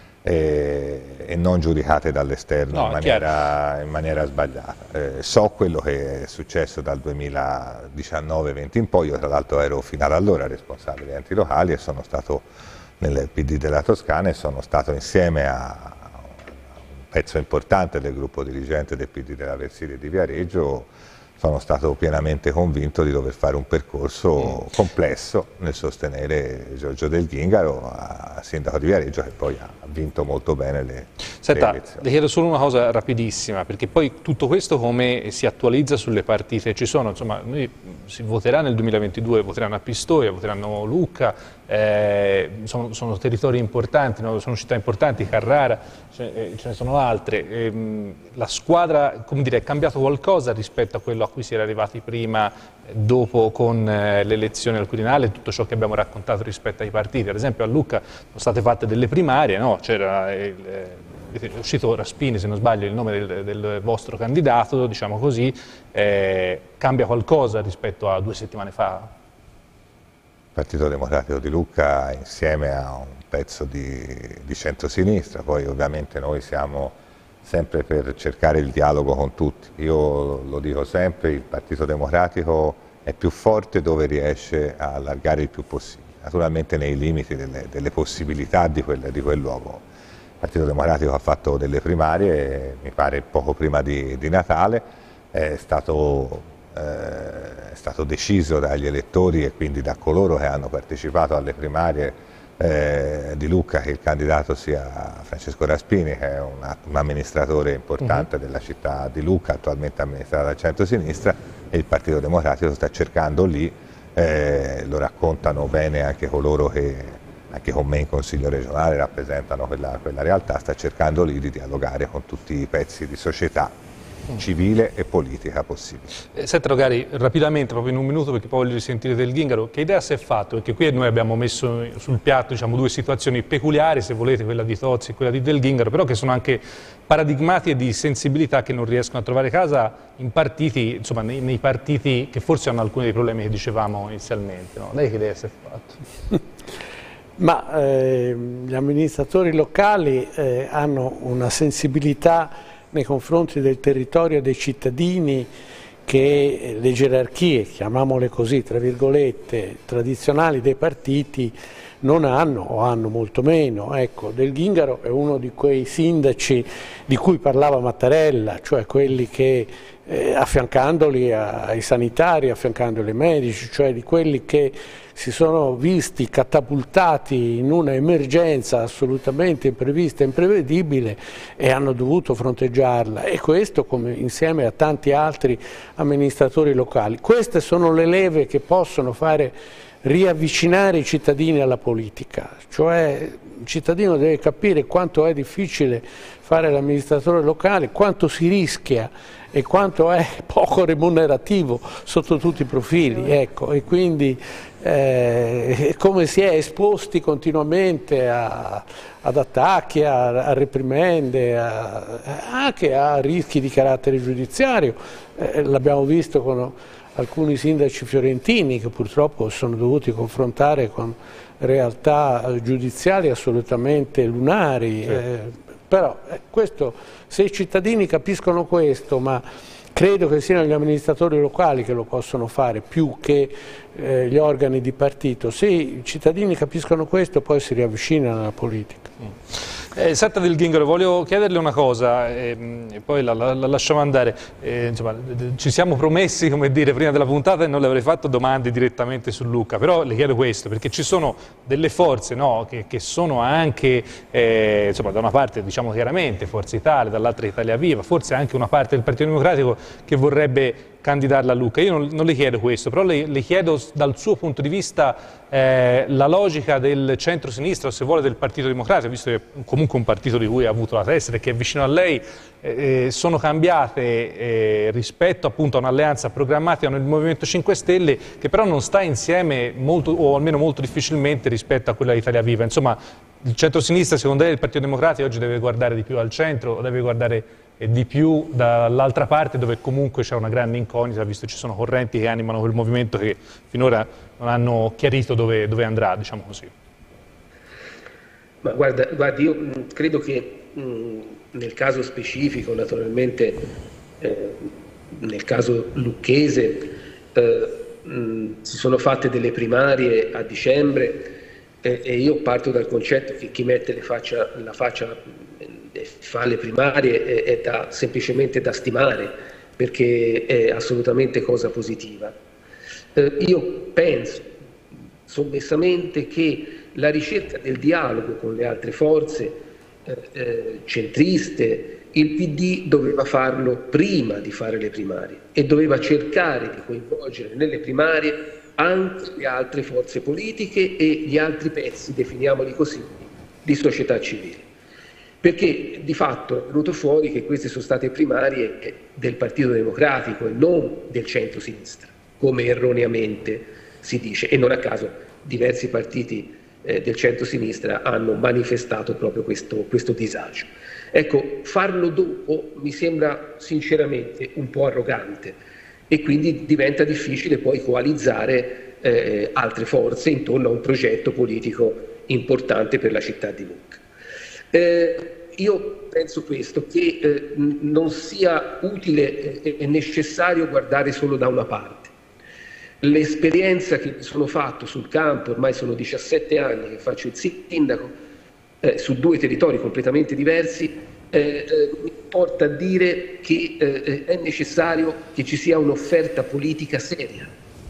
Speaker 5: e, e non giudicate dall'esterno no, in, maniera, in maniera sbagliata. Eh, so quello che è successo dal duemiladiciannove venti in poi. Io tra l'altro ero fino ad allora responsabile degli enti locali e sono stato nel P D della Toscana e sono stato insieme a un pezzo importante del gruppo dirigente del P D della Versilia di Viareggio. Sono stato pienamente convinto di dover fare un percorso complesso nel sostenere Giorgio Del Ghingarù, a sindaco di Viareggio, che poi ha vinto molto bene le,
Speaker 1: Senta,
Speaker 5: le elezioni.
Speaker 1: le chiedo solo una cosa rapidissima, perché poi tutto questo come si attualizza sulle partite ci sono, insomma, noi, si voterà nel duemilaventidue, voteranno a Pistoia, voteranno Lucca, eh, sono, sono territori importanti, no? Sono città importanti, Carrara, ce, eh, ce ne sono altre. Eh, la squadra, come dire, è cambiato qualcosa rispetto a quello a cui si era arrivati prima, eh, dopo con eh, le elezioni al Quirinale, tutto ciò che abbiamo raccontato rispetto ai partiti. Ad esempio a Lucca sono state fatte delle primarie, no? C'era il, è uscito Raspini, se non sbaglio, il nome del, del vostro candidato, diciamo così, eh, cambia qualcosa rispetto a due settimane fa?
Speaker 5: Il Partito Democratico di Lucca insieme a un pezzo di, di centrosinistra, poi ovviamente noi siamo sempre per cercare il dialogo con tutti. Io lo dico sempre, il Partito Democratico è più forte dove riesce a allargare il più possibile, naturalmente nei limiti delle, delle possibilità di quel, di quel luogo. Il Partito Democratico ha fatto delle primarie, mi pare poco prima di, di Natale, è stato, eh, è stato deciso dagli elettori e quindi da coloro che hanno partecipato alle primarie eh, di Lucca che il candidato sia Francesco Raspini, che è una, un amministratore importante mm-hmm. della città di Lucca, attualmente amministrata dal centro-sinistra, e il Partito Democratico sta cercando lì, eh, lo raccontano bene anche coloro che anche con me in Consiglio regionale rappresentano quella, quella realtà, sta cercando lì di dialogare con tutti i pezzi di società civile e politica possibile.
Speaker 1: Eh, Senta Rogari, rapidamente, proprio in un minuto, perché poi voglio risentire del Gingaro, che idea si è fatto? Perché qui noi abbiamo messo sul piatto, diciamo, due situazioni peculiari, se volete, quella di Tozzi e quella di Del Gingaro, però che sono anche paradigmatiche di sensibilità che non riescono a trovare casa in partiti, insomma, nei, nei partiti che forse hanno alcuni dei problemi che dicevamo inizialmente, no? Lei che idea si è fatto?
Speaker 3: Ma eh, gli amministratori locali eh, hanno una sensibilità nei confronti del territorio e dei cittadini che le gerarchie, chiamiamole così, tra virgolette, tradizionali dei partiti non hanno o hanno molto meno. Ecco, Del Gingaro è uno di quei sindaci di cui parlava Mattarella, cioè quelli che eh, affiancandoli ai sanitari, affiancandoli ai medici, cioè di quelli che si sono visti catapultati in una emergenza assolutamente imprevista e imprevedibile e hanno dovuto fronteggiarla, e questo come insieme a tanti altri amministratori locali. Queste sono le leve che possono fare riavvicinare i cittadini alla politica, cioè il cittadino deve capire quanto è difficile fare l'amministratore locale, quanto si rischia e quanto è poco remunerativo sotto tutti i profili, ecco, e quindi eh, come si è esposti continuamente a, ad attacchi, a, a reprimende, a, anche a rischi di carattere giudiziario, eh, l'abbiamo visto con alcuni sindaci fiorentini che purtroppo sono dovuti confrontare con realtà giudiziarie assolutamente lunari, sì. eh, però eh, questo, se i cittadini capiscono questo, ma credo che siano gli amministratori locali che lo possono fare più che eh, gli organi di partito, se i cittadini capiscono questo poi si riavvicinano alla politica. Mm.
Speaker 1: Eh, Senta Del Gingaro, voglio chiederle una cosa ehm, e poi la, la, la lasciamo andare. Eh, insomma, ci siamo promessi, come dire, prima della puntata e non le avrei fatto domande direttamente su Lucca, però le chiedo questo, perché ci sono delle forze, no, che, che sono anche, eh, insomma, da una parte diciamo chiaramente Forza Italia, dall'altra Italia Viva, forse anche una parte del Partito Democratico che vorrebbe candidarla a Lucca. Io non, non le chiedo questo, però le, le chiedo dal suo punto di vista eh, la logica del centro-sinistra, o se vuole del Partito Democratico, visto che è comunque un partito di cui ha avuto la testa e che è vicino a lei, eh, sono cambiate eh, rispetto appunto a un'alleanza programmatica nel Movimento cinque Stelle, che però non sta insieme molto, o almeno molto difficilmente rispetto a quella di Italia Viva. Insomma, il centro-sinistra, secondo lei, il Partito Democratico oggi deve guardare di più al centro o deve guardare di più dall'altra parte, dove comunque c'è una grande incognita, visto che ci sono correnti che animano quel movimento che finora non hanno chiarito dove, dove andrà, diciamo così?
Speaker 4: Ma guarda, guarda, io credo che mh, nel caso specifico, naturalmente eh, nel caso lucchese, eh, mh, si sono fatte delle primarie a dicembre eh, e io parto dal concetto che chi mette le faccia, la faccia fa le primarie è, è da, semplicemente da stimare, perché è assolutamente cosa positiva. Eh, io penso sommessamente che la ricerca del dialogo con le altre forze eh, eh, centriste, il P D doveva farlo prima di fare le primarie e doveva cercare di coinvolgere nelle primarie anche le altre forze politiche e gli altri pezzi, definiamoli così, di società civile. Perché di fatto è venuto fuori che queste sono state primarie del Partito Democratico e non del centro-sinistra, come erroneamente si dice, e non a caso diversi partiti eh, del centro-sinistra hanno manifestato proprio questo, questo disagio. Ecco, farlo dopo mi sembra sinceramente un po' arrogante e quindi diventa difficile poi coalizzare eh, altre forze intorno a un progetto politico importante per la città di Lucca. Eh, io penso questo, che eh, non sia utile e necessario guardare solo da una parte. L'esperienza che mi sono fatto sul campo, ormai sono diciassette anni che faccio il sindaco, eh, su due territori completamente diversi, eh, eh, mi porta a dire che eh, è necessario che ci sia un'offerta politica seria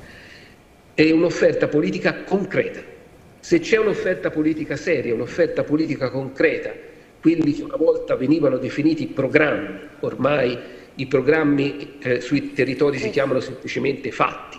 Speaker 4: e un'offerta politica concreta. Se c'è un'offerta politica seria, un'offerta politica concreta, quelli che una volta venivano definiti programmi, ormai i programmi eh, sui territori si chiamano semplicemente fatti.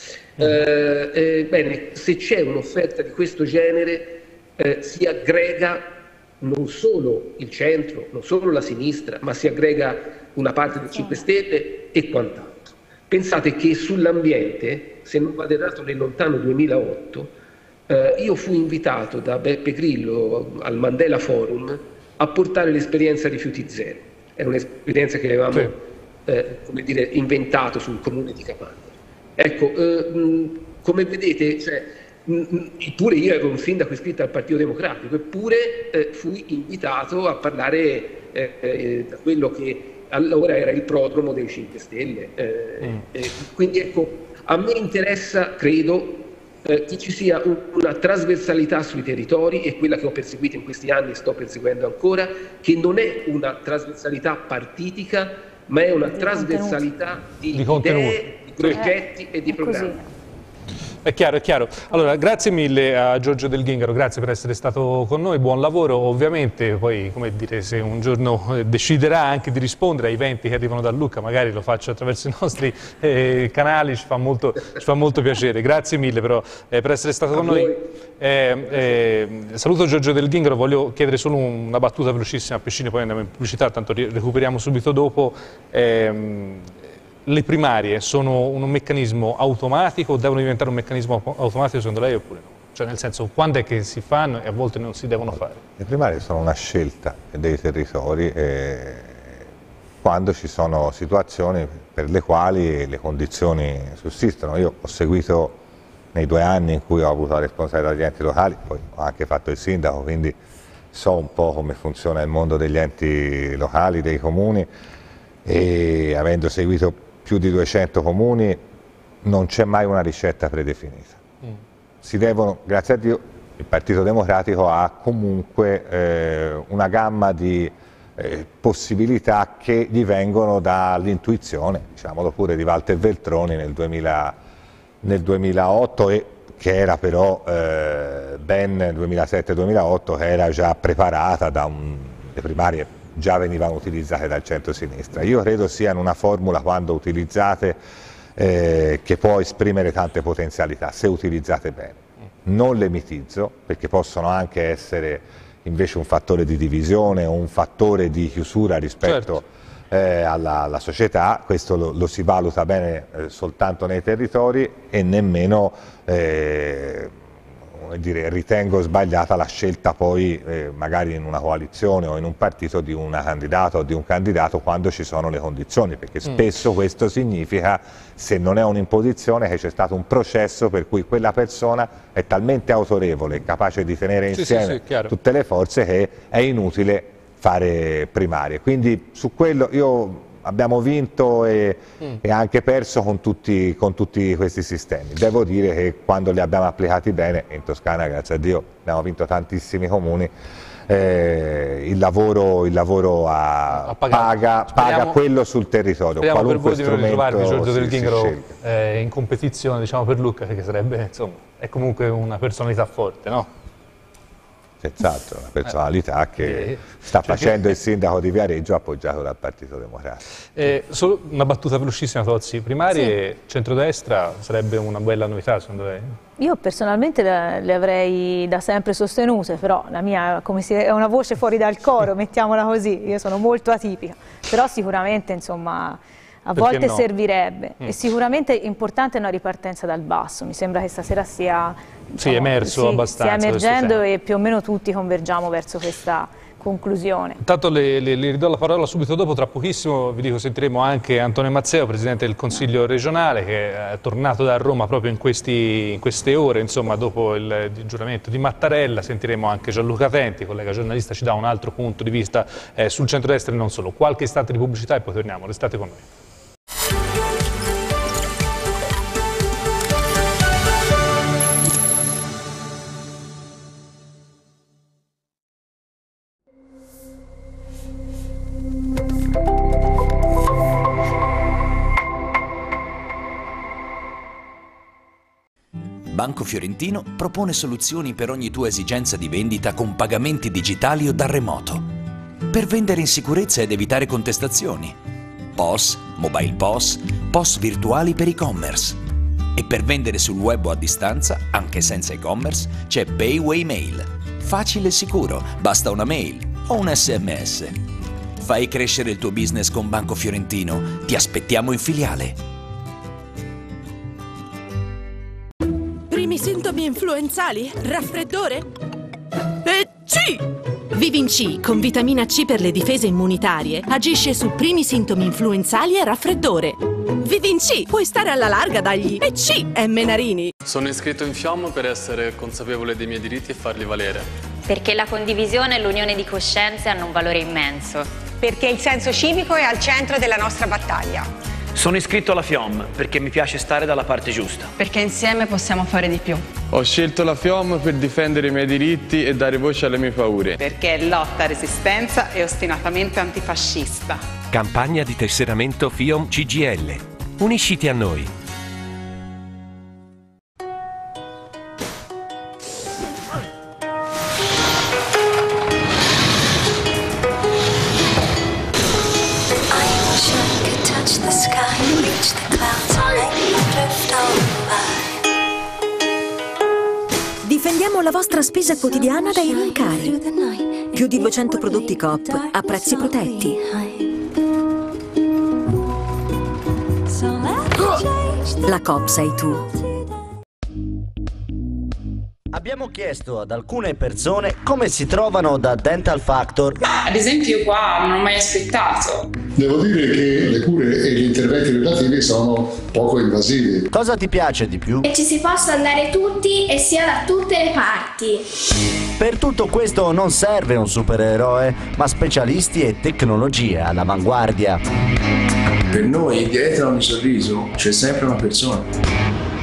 Speaker 4: Eh, eh, bene, se c'è un'offerta di questo genere eh, si aggrega non solo il centro, non solo la sinistra, ma si aggrega una parte dei cinque Stelle e quant'altro. Pensate che sull'ambiente, se non vado errato nel lontano duemilaotto, eh, io fui invitato da Beppe Grillo al Mandela Forum a portare l'esperienza rifiuti zero. Era un'esperienza che avevamo sì. eh, come dire, inventato sul comune di Capanna. Ecco, eh, mh, come vedete, cioè, eppure io ero un sindaco iscritto al Partito Democratico, eppure eh, fui invitato a parlare eh, eh, da quello che allora era il prodromo dei cinque Stelle. Eh, mm. eh, quindi ecco, a me interessa, credo, eh, che ci sia un, una trasversalità sui territori, e quella che ho perseguito in questi anni e sto perseguendo ancora, che non è una trasversalità partitica, ma è una di trasversalità di, di idee, di progetti eh, e di programmi.
Speaker 1: È chiaro, è chiaro. Allora, grazie mille a Giorgio Del Ghingaro, grazie per essere stato con noi, buon lavoro. Ovviamente poi, come dire, se un giorno deciderà anche di rispondere ai venti che arrivano da Lucca, magari lo faccio attraverso i nostri eh, canali, ci fa, molto, ci fa molto piacere. Grazie mille però eh, per essere stato a con voi. noi. Eh, eh, saluto Giorgio Del Ghingaro, voglio chiedere solo una battuta velocissima a Pescini, poi andiamo in pubblicità, tanto recuperiamo subito dopo. Eh, Le primarie sono un meccanismo automatico o devono diventare un meccanismo automatico secondo lei oppure no? Cioè nel senso, quando è che si fanno e a volte non si devono fare?
Speaker 5: Le primarie sono una scelta dei territori e quando ci sono situazioni per le quali le condizioni sussistono. Io ho seguito nei due anni in cui ho avuto la responsabilità degli enti locali, poi ho anche fatto il sindaco, quindi so un po' come funziona il mondo degli enti locali, dei comuni, e avendo seguito più di duecento comuni non c'è mai una ricetta predefinita. Mm. Si devono, grazie a Dio, il Partito Democratico ha comunque eh, una gamma di eh, possibilità che gli vengono dall'intuizione, diciamolo pure, di Walter Veltroni nel, duemila, nel duemilaotto, e che era però eh, ben duemilasette duemilaotto, che era già preparata da un, le primarie già venivano utilizzate dal centro-sinistra. Io credo siano una formula, quando utilizzate, eh, che può esprimere tante potenzialità, se utilizzate bene. Non le mitizzo, perché possono anche essere invece un fattore di divisione o un fattore di chiusura rispetto certo. eh, alla, alla società. Questo lo, lo si valuta bene eh, soltanto nei territori, e nemmeno eh, dire, ritengo sbagliata la scelta poi eh, magari in una coalizione o in un partito di una candidata o di un candidato quando ci sono le condizioni, perché spesso mm. questo significa, se non è un'imposizione, che c'è stato un processo per cui quella persona è talmente autorevole e capace di tenere insieme sì, sì, sì, tutte le forze che è inutile fare primarie. Quindi su quello io abbiamo vinto e, mm. e anche perso con tutti, con tutti questi sistemi. Devo dire che quando li abbiamo applicati bene, in Toscana grazie a Dio abbiamo vinto tantissimi comuni, eh, il lavoro, il lavoro a, paga, paga quello sul territorio.
Speaker 1: Speriamo per voi di non ritrovarvi Giorgio Del Ghingaro eh, in competizione, diciamo, per Lucca, che sarebbe, insomma, è comunque una personalità forte, no?
Speaker 5: senz'altro, una personalità che eh, sta cioè facendo che... il sindaco di Viareggio appoggiato dal Partito Democratico.
Speaker 1: Eh, solo una battuta velocissima, Tozzi, primarie sì. e centrodestra sarebbe una bella novità secondo lei?
Speaker 2: Io personalmente le, le avrei da sempre sostenute, però la mia come si, è una voce fuori dal coro, mettiamola così, io sono molto atipica, però sicuramente insomma... A Perché volte no? servirebbe mm. e sicuramente è importante una ripartenza dal basso, mi sembra che stasera sia
Speaker 1: sì, no, emerso sì, abbastanza.
Speaker 2: Stia emergendo e più o meno tutti convergiamo verso questa conclusione.
Speaker 1: Intanto le, le, le ridò la parola subito dopo, tra pochissimo vi dico sentiremo anche Antonio Mazzeo, Presidente del Consiglio regionale, che è tornato da Roma proprio in, questi, in queste ore, insomma dopo il, il giuramento di Mattarella. Sentiremo anche Gianluca Tenti, collega giornalista, ci dà un altro punto di vista eh, sul centrodestra e non solo. Qualche istante di pubblicità e poi torniamo, restate con noi.
Speaker 7: Banco Fiorentino propone soluzioni per ogni tua esigenza di vendita con pagamenti digitali o da remoto. Per vendere in sicurezza ed evitare contestazioni. P O S, Mobile P O S, P O S virtuali per e-commerce. E per vendere sul web o a distanza, anche senza e-commerce, c'è PayWayMail. Facile e sicuro, basta una mail o un S M S. Fai crescere il tuo business con Banco Fiorentino. Ti aspettiamo in filiale.
Speaker 17: Primi sintomi influenzali? Raffreddore? E C! Vivin C, con vitamina C per le difese immunitarie, agisce su primi sintomi influenzali e raffreddore. Vivin C, puoi stare alla larga dagli E C e Menarini.
Speaker 18: Sono iscritto in Fiamma per essere consapevole dei miei diritti e farli valere.
Speaker 19: Perché la condivisione e l'unione di coscienze hanno un valore immenso.
Speaker 20: Perché il senso civico è al centro della nostra battaglia.
Speaker 21: Sono iscritto alla FIOM perché mi piace stare dalla parte giusta.
Speaker 22: Perché insieme possiamo fare di più.
Speaker 23: Ho scelto la FIOM per difendere i miei diritti e dare voce alle mie paure.
Speaker 24: Perché è lotta, resistenza e ostinatamente antifascista.
Speaker 25: Campagna di tesseramento FIOM C G I L. Unisciti a noi.
Speaker 12: Difendiamo la vostra spesa quotidiana dai rincari. Più di duecento prodotti Coop a prezzi protetti. La Coop sei tu.
Speaker 10: Abbiamo chiesto ad alcune persone come si trovano da Dental Factor.
Speaker 26: Ad esempio qua non ho mai aspettato.
Speaker 27: Devo dire che le cure e gli interventi relativi sono poco invasivi.
Speaker 10: Cosa ti piace di più?
Speaker 28: Che ci si possa andare tutti e sia da tutte le parti.
Speaker 10: Per tutto questo non serve un supereroe, ma specialisti e tecnologie all'avanguardia.
Speaker 29: Per noi dietro a ogni sorriso c'è sempre una persona.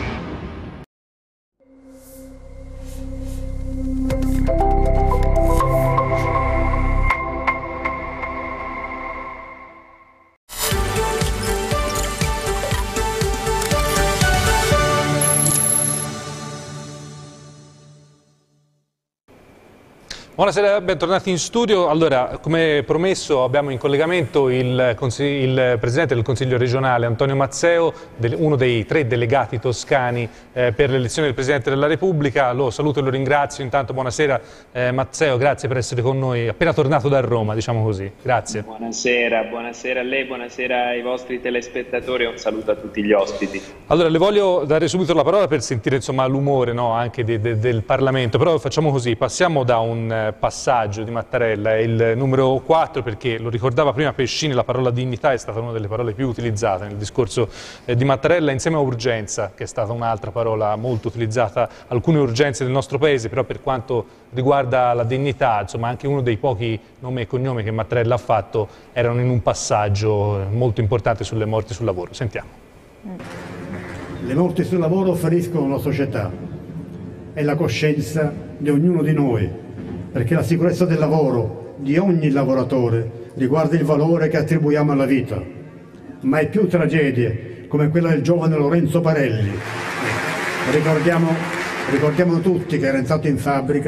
Speaker 1: Buonasera, bentornati in studio. Allora, come promesso abbiamo in collegamento il, il Presidente del Consiglio regionale Antonio Mazzeo, del, uno dei tre delegati toscani eh, per l'elezione del Presidente della Repubblica. Lo saluto e lo ringrazio. Intanto buonasera eh, Mazzeo, grazie per essere con noi, appena tornato da Roma, diciamo così. Grazie.
Speaker 30: Buonasera, buonasera a lei, buonasera ai vostri telespettatori e un saluto a tutti gli ospiti.
Speaker 1: Allora, le voglio dare subito la parola per sentire l'umore, no, anche de, de, del Parlamento, però facciamo così, passiamo da un passaggio di Mattarella, è il numero quattro, perché lo ricordava prima Pescini, la parola dignità è stata una delle parole più utilizzate nel discorso eh, di Mattarella, insieme a urgenza, che è stata un'altra parola molto utilizzata, alcune urgenze del nostro paese, però per quanto riguarda la dignità, insomma anche uno dei pochi nomi e cognomi che Mattarella ha fatto erano in un passaggio molto importante sulle morti sul lavoro. Sentiamo.
Speaker 6: Le morti sul lavoro feriscono la società e la coscienza di ognuno di noi, perché la sicurezza del lavoro di ogni lavoratore riguarda il valore che attribuiamo alla vita. Mai più tragedie come quella del giovane Lorenzo Parelli. Ricordiamo, ricordiamo tutti che era entrato in fabbrica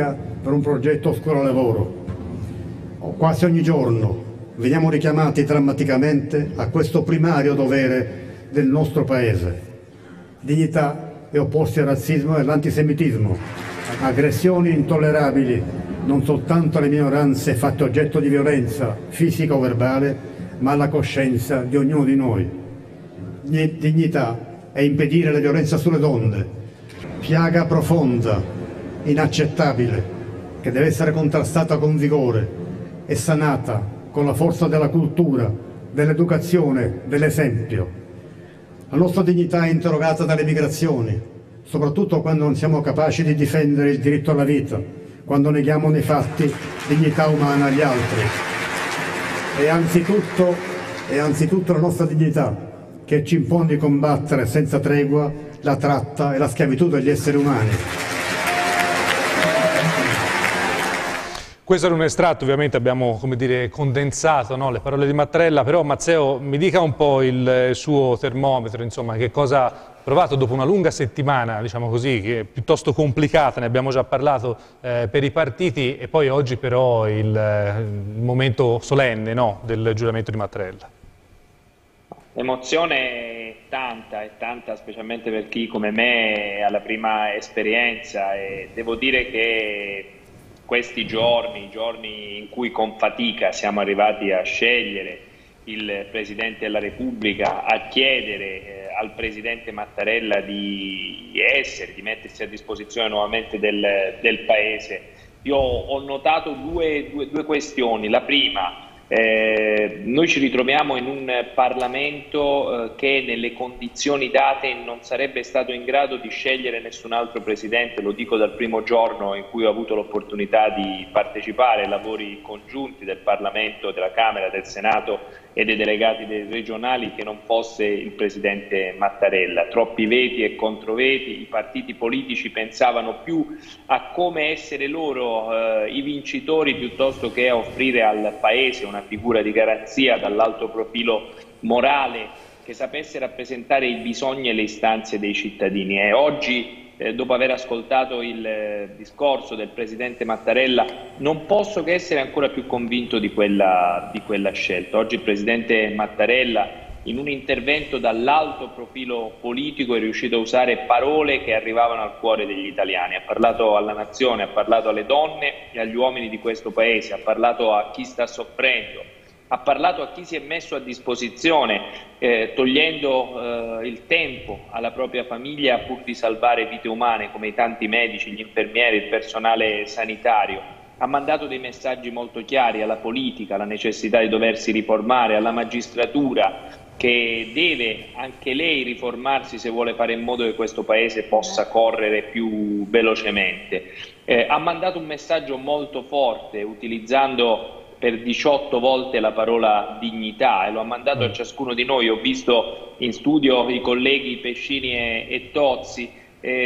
Speaker 6: per un progetto scuola lavoro. Quasi ogni giorno veniamo richiamati drammaticamente a questo primario dovere del nostro Paese. Dignità e opporsi al razzismo e all'antisemitismo, aggressioni intollerabili non soltanto alle minoranze fatte oggetto di violenza fisica o verbale, ma alla coscienza di ognuno di noi. Dignità è impedire la violenza sulle donne, piaga profonda, inaccettabile, che deve essere contrastata con vigore e sanata con la forza della cultura, dell'educazione, dell'esempio. La nostra dignità è interrogata dalle migrazioni, soprattutto quando non siamo capaci di difendere il diritto alla vita, quando neghiamo nei fatti dignità umana agli altri. E anzitutto, è anzitutto la nostra dignità che ci impone di combattere senza tregua la tratta e la schiavitù degli esseri umani.
Speaker 1: Questo era un estratto, ovviamente abbiamo, come dire, condensato, no, le parole di Mattarella, però Mazzeo mi dica un po' il suo termometro, insomma, che cosa ha provato dopo una lunga settimana, diciamo così, che è piuttosto complicata, ne abbiamo già parlato, eh, per i partiti, e poi oggi però il, il momento solenne, no, del giuramento di Mattarella.
Speaker 30: L'emozione è tanta, è tanta specialmente per chi come me ha la prima esperienza, e devo dire che questi giorni, giorni in cui con fatica siamo arrivati a scegliere il Presidente della Repubblica, a chiedere eh, al Presidente Mattarella di essere, di mettersi a disposizione nuovamente del, del Paese, io ho notato due, due, due questioni. La prima, Eh, noi ci ritroviamo in un Parlamento eh, che nelle condizioni date non sarebbe stato in grado di scegliere nessun altro Presidente, lo dico dal primo giorno in cui ho avuto l'opportunità di partecipare ai lavori congiunti del Parlamento, della Camera, del Senato e dei delegati dei regionali, che non fosse il Presidente Mattarella. Troppi veti e controveti, i partiti politici pensavano più a come essere loro eh, i vincitori piuttosto che a offrire al Paese una figura di garanzia dall'alto profilo morale che sapesse rappresentare i bisogni e le istanze dei cittadini. E oggi, eh, dopo aver ascoltato il eh, discorso del Presidente Mattarella, non posso che essere ancora più convinto di quella, di quella scelta. Oggi il Presidente Mattarella, in un intervento dall'alto profilo politico, è riuscito a usare parole che arrivavano al cuore degli italiani. Ha parlato alla nazione, ha parlato alle donne e agli uomini di questo Paese, ha parlato a chi sta soffrendo, ha parlato a chi si è messo a disposizione, eh, togliendo eh, il tempo alla propria famiglia pur di salvare vite umane, come i tanti medici, gli infermieri, il personale sanitario. Ha mandato dei messaggi molto chiari alla politica, alla necessità di doversi riformare, alla magistratura, che deve anche lei riformarsi se vuole fare in modo che questo Paese possa correre più velocemente. Eh, ha mandato un messaggio molto forte, utilizzando per diciotto volte la parola dignità, e lo ha mandato a ciascuno di noi. Ho visto in studio i colleghi Pescini e, e Tozzi.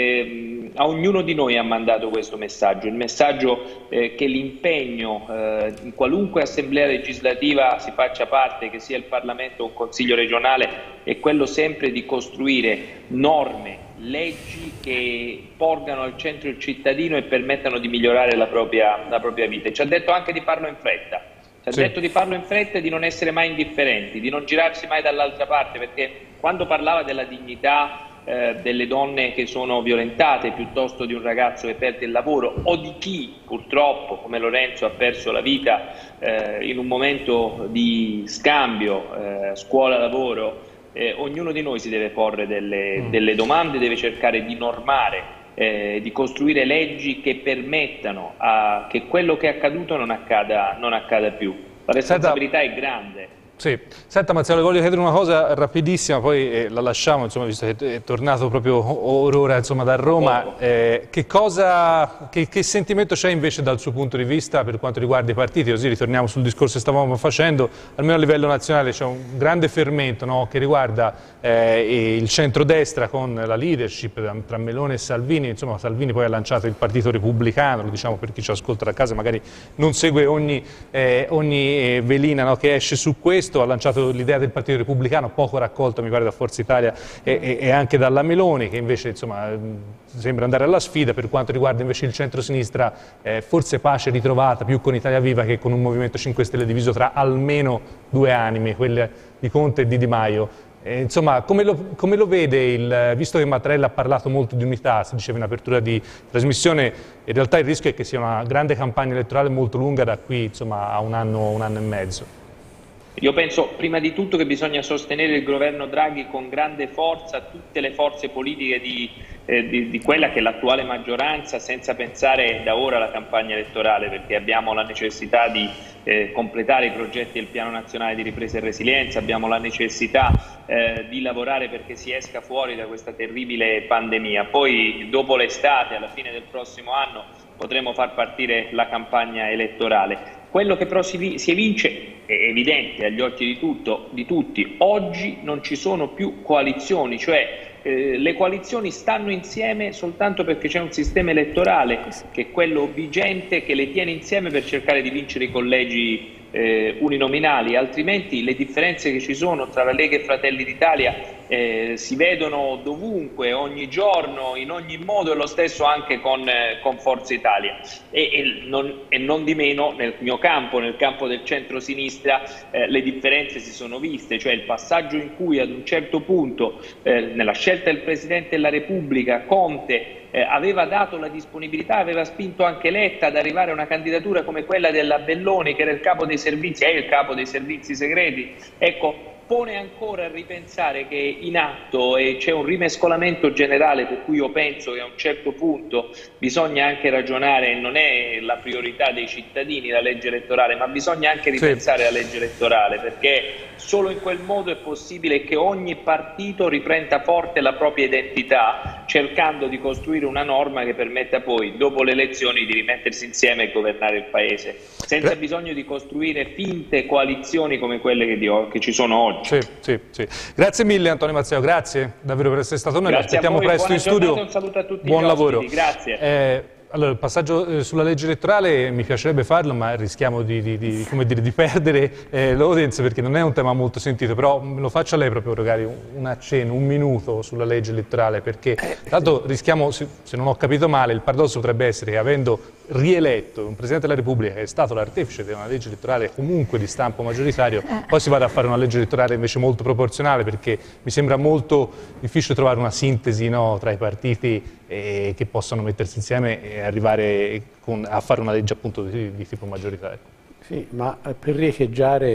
Speaker 30: Eh, a ognuno di noi ha mandato questo messaggio, il messaggio eh, che l'impegno eh, in qualunque assemblea legislativa si faccia parte, che sia il Parlamento o un Consiglio regionale, è quello sempre di costruire norme, leggi che porgano al centro il cittadino e permettano di migliorare la propria, la propria vita. E ci ha detto anche di farlo in fretta, ci ha sì. detto di farlo in fretta e di non essere mai indifferenti, di non girarsi mai dall'altra parte, perché quando parlava della dignità Eh, delle donne che sono violentate, piuttosto di un ragazzo che perde il lavoro, o di chi purtroppo come Lorenzo ha perso la vita eh, in un momento di scambio eh, scuola-lavoro, eh, ognuno di noi si deve porre delle, mm. delle domande, deve cercare di normare, eh, di costruire leggi che permettano a, che quello che è accaduto non accada, non accada più. La responsabilità Senta. è grande.
Speaker 1: Sì. Senta Mazzeo, le voglio chiedere una cosa rapidissima, poi eh, la lasciamo, insomma, visto che è tornato proprio ora, insomma, da Roma. Eh, che, cosa, che, che sentimento c'è invece dal suo punto di vista per quanto riguarda i partiti? Così ritorniamo sul discorso che stavamo facendo. Almeno a livello nazionale c'è un grande fermento, no, che riguarda eh, il centrodestra con la leadership tra Meloni e Salvini. Insomma, Salvini poi ha lanciato il Partito Repubblicano, lo diciamo per chi ci ascolta da casa, magari non segue ogni, eh, ogni velina, no, che esce su questo. questo, ha lanciato l'idea del Partito Repubblicano, poco raccolta mi pare da Forza Italia e, e, e anche dalla Meloni, che invece insomma sembra andare alla sfida. Per quanto riguarda invece il centro-sinistra, eh, forse pace ritrovata più con Italia Viva che con un Movimento cinque Stelle diviso tra almeno due anime, quelle di Conte e di Di Maio. Eh, insomma, come lo, come lo vede, il, visto che Mattarella ha parlato molto di unità, si diceva in apertura di trasmissione, in realtà il rischio è che sia una grande campagna elettorale molto lunga da qui insomma, a un anno, un anno e mezzo.
Speaker 30: Io penso prima di tutto che bisogna sostenere il governo Draghi con grande forza, tutte le forze politiche di, eh, di, di quella che è l'attuale maggioranza, senza pensare da ora alla campagna elettorale, perché abbiamo la necessità di eh, completare i progetti del Piano Nazionale di Ripresa e Resilienza, abbiamo la necessità eh, di lavorare perché si esca fuori da questa terribile pandemia. Poi dopo l'estate, alla fine del prossimo anno, potremo far partire la campagna elettorale. Quello che però si, si evince è evidente agli occhi di, tutto, di tutti: oggi non ci sono più coalizioni, cioè eh, le coalizioni stanno insieme soltanto perché c'è un sistema elettorale che è quello vigente, che le tiene insieme per cercare di vincere i collegi eh, uninominali, altrimenti le differenze che ci sono tra la Lega e Fratelli d'Italia eh, si vedono dovunque, ogni giorno, in ogni modo, e lo stesso anche con, eh, con Forza Italia. E, e, non, e non di meno nel mio campo, nel campo del centro-sinistra, eh, le differenze si sono viste, cioè il passaggio in cui ad un certo punto eh, nella scelta del Presidente della Repubblica Conte Eh, aveva dato la disponibilità, aveva spinto anche Letta ad arrivare a una candidatura come quella della Belloni, che era il capo dei servizi, è il capo dei servizi segreti, ecco, pone ancora a ripensare che è in atto e c'è un rimescolamento generale, per cui io penso che a un certo punto bisogna anche ragionare, non è la priorità dei cittadini la legge elettorale, ma bisogna anche ripensare sì. la legge elettorale, perché solo in quel modo è possibile che ogni partito riprenda forte la propria identità, cercando di costruire una norma che permetta poi, dopo le elezioni, di rimettersi insieme e governare il Paese, senza bisogno di costruire finte coalizioni come quelle che, di, che ci sono oggi.
Speaker 1: Sì, sì, sì. Grazie mille Antonio Mazzeo, grazie davvero per essere stato con noi, lo aspettiamo
Speaker 30: voi,
Speaker 1: presto in studio.
Speaker 30: Un saluto a tutti.
Speaker 1: Buon lavoro.
Speaker 30: Grazie.
Speaker 1: Eh, Allora, il passaggio eh, sulla legge elettorale mi piacerebbe farlo, ma rischiamo di, di, di, come dire, di perdere eh, l'audience, perché non è un tema molto sentito, però lo faccio a lei proprio magari un, un accenno, un minuto sulla legge elettorale, perché tanto rischiamo, se, se non ho capito male, il paradosso potrebbe essere che, avendo rieletto un Presidente della Repubblica che è stato l'artefice di una legge elettorale comunque di stampo maggioritario, poi si vada a fare una legge elettorale invece molto proporzionale, perché mi sembra molto difficile trovare una sintesi, no, tra i partiti eh, che possano mettersi insieme e arrivare con, a fare una legge appunto di, di tipo maggioritario.
Speaker 3: Sì, ma per riecheggiare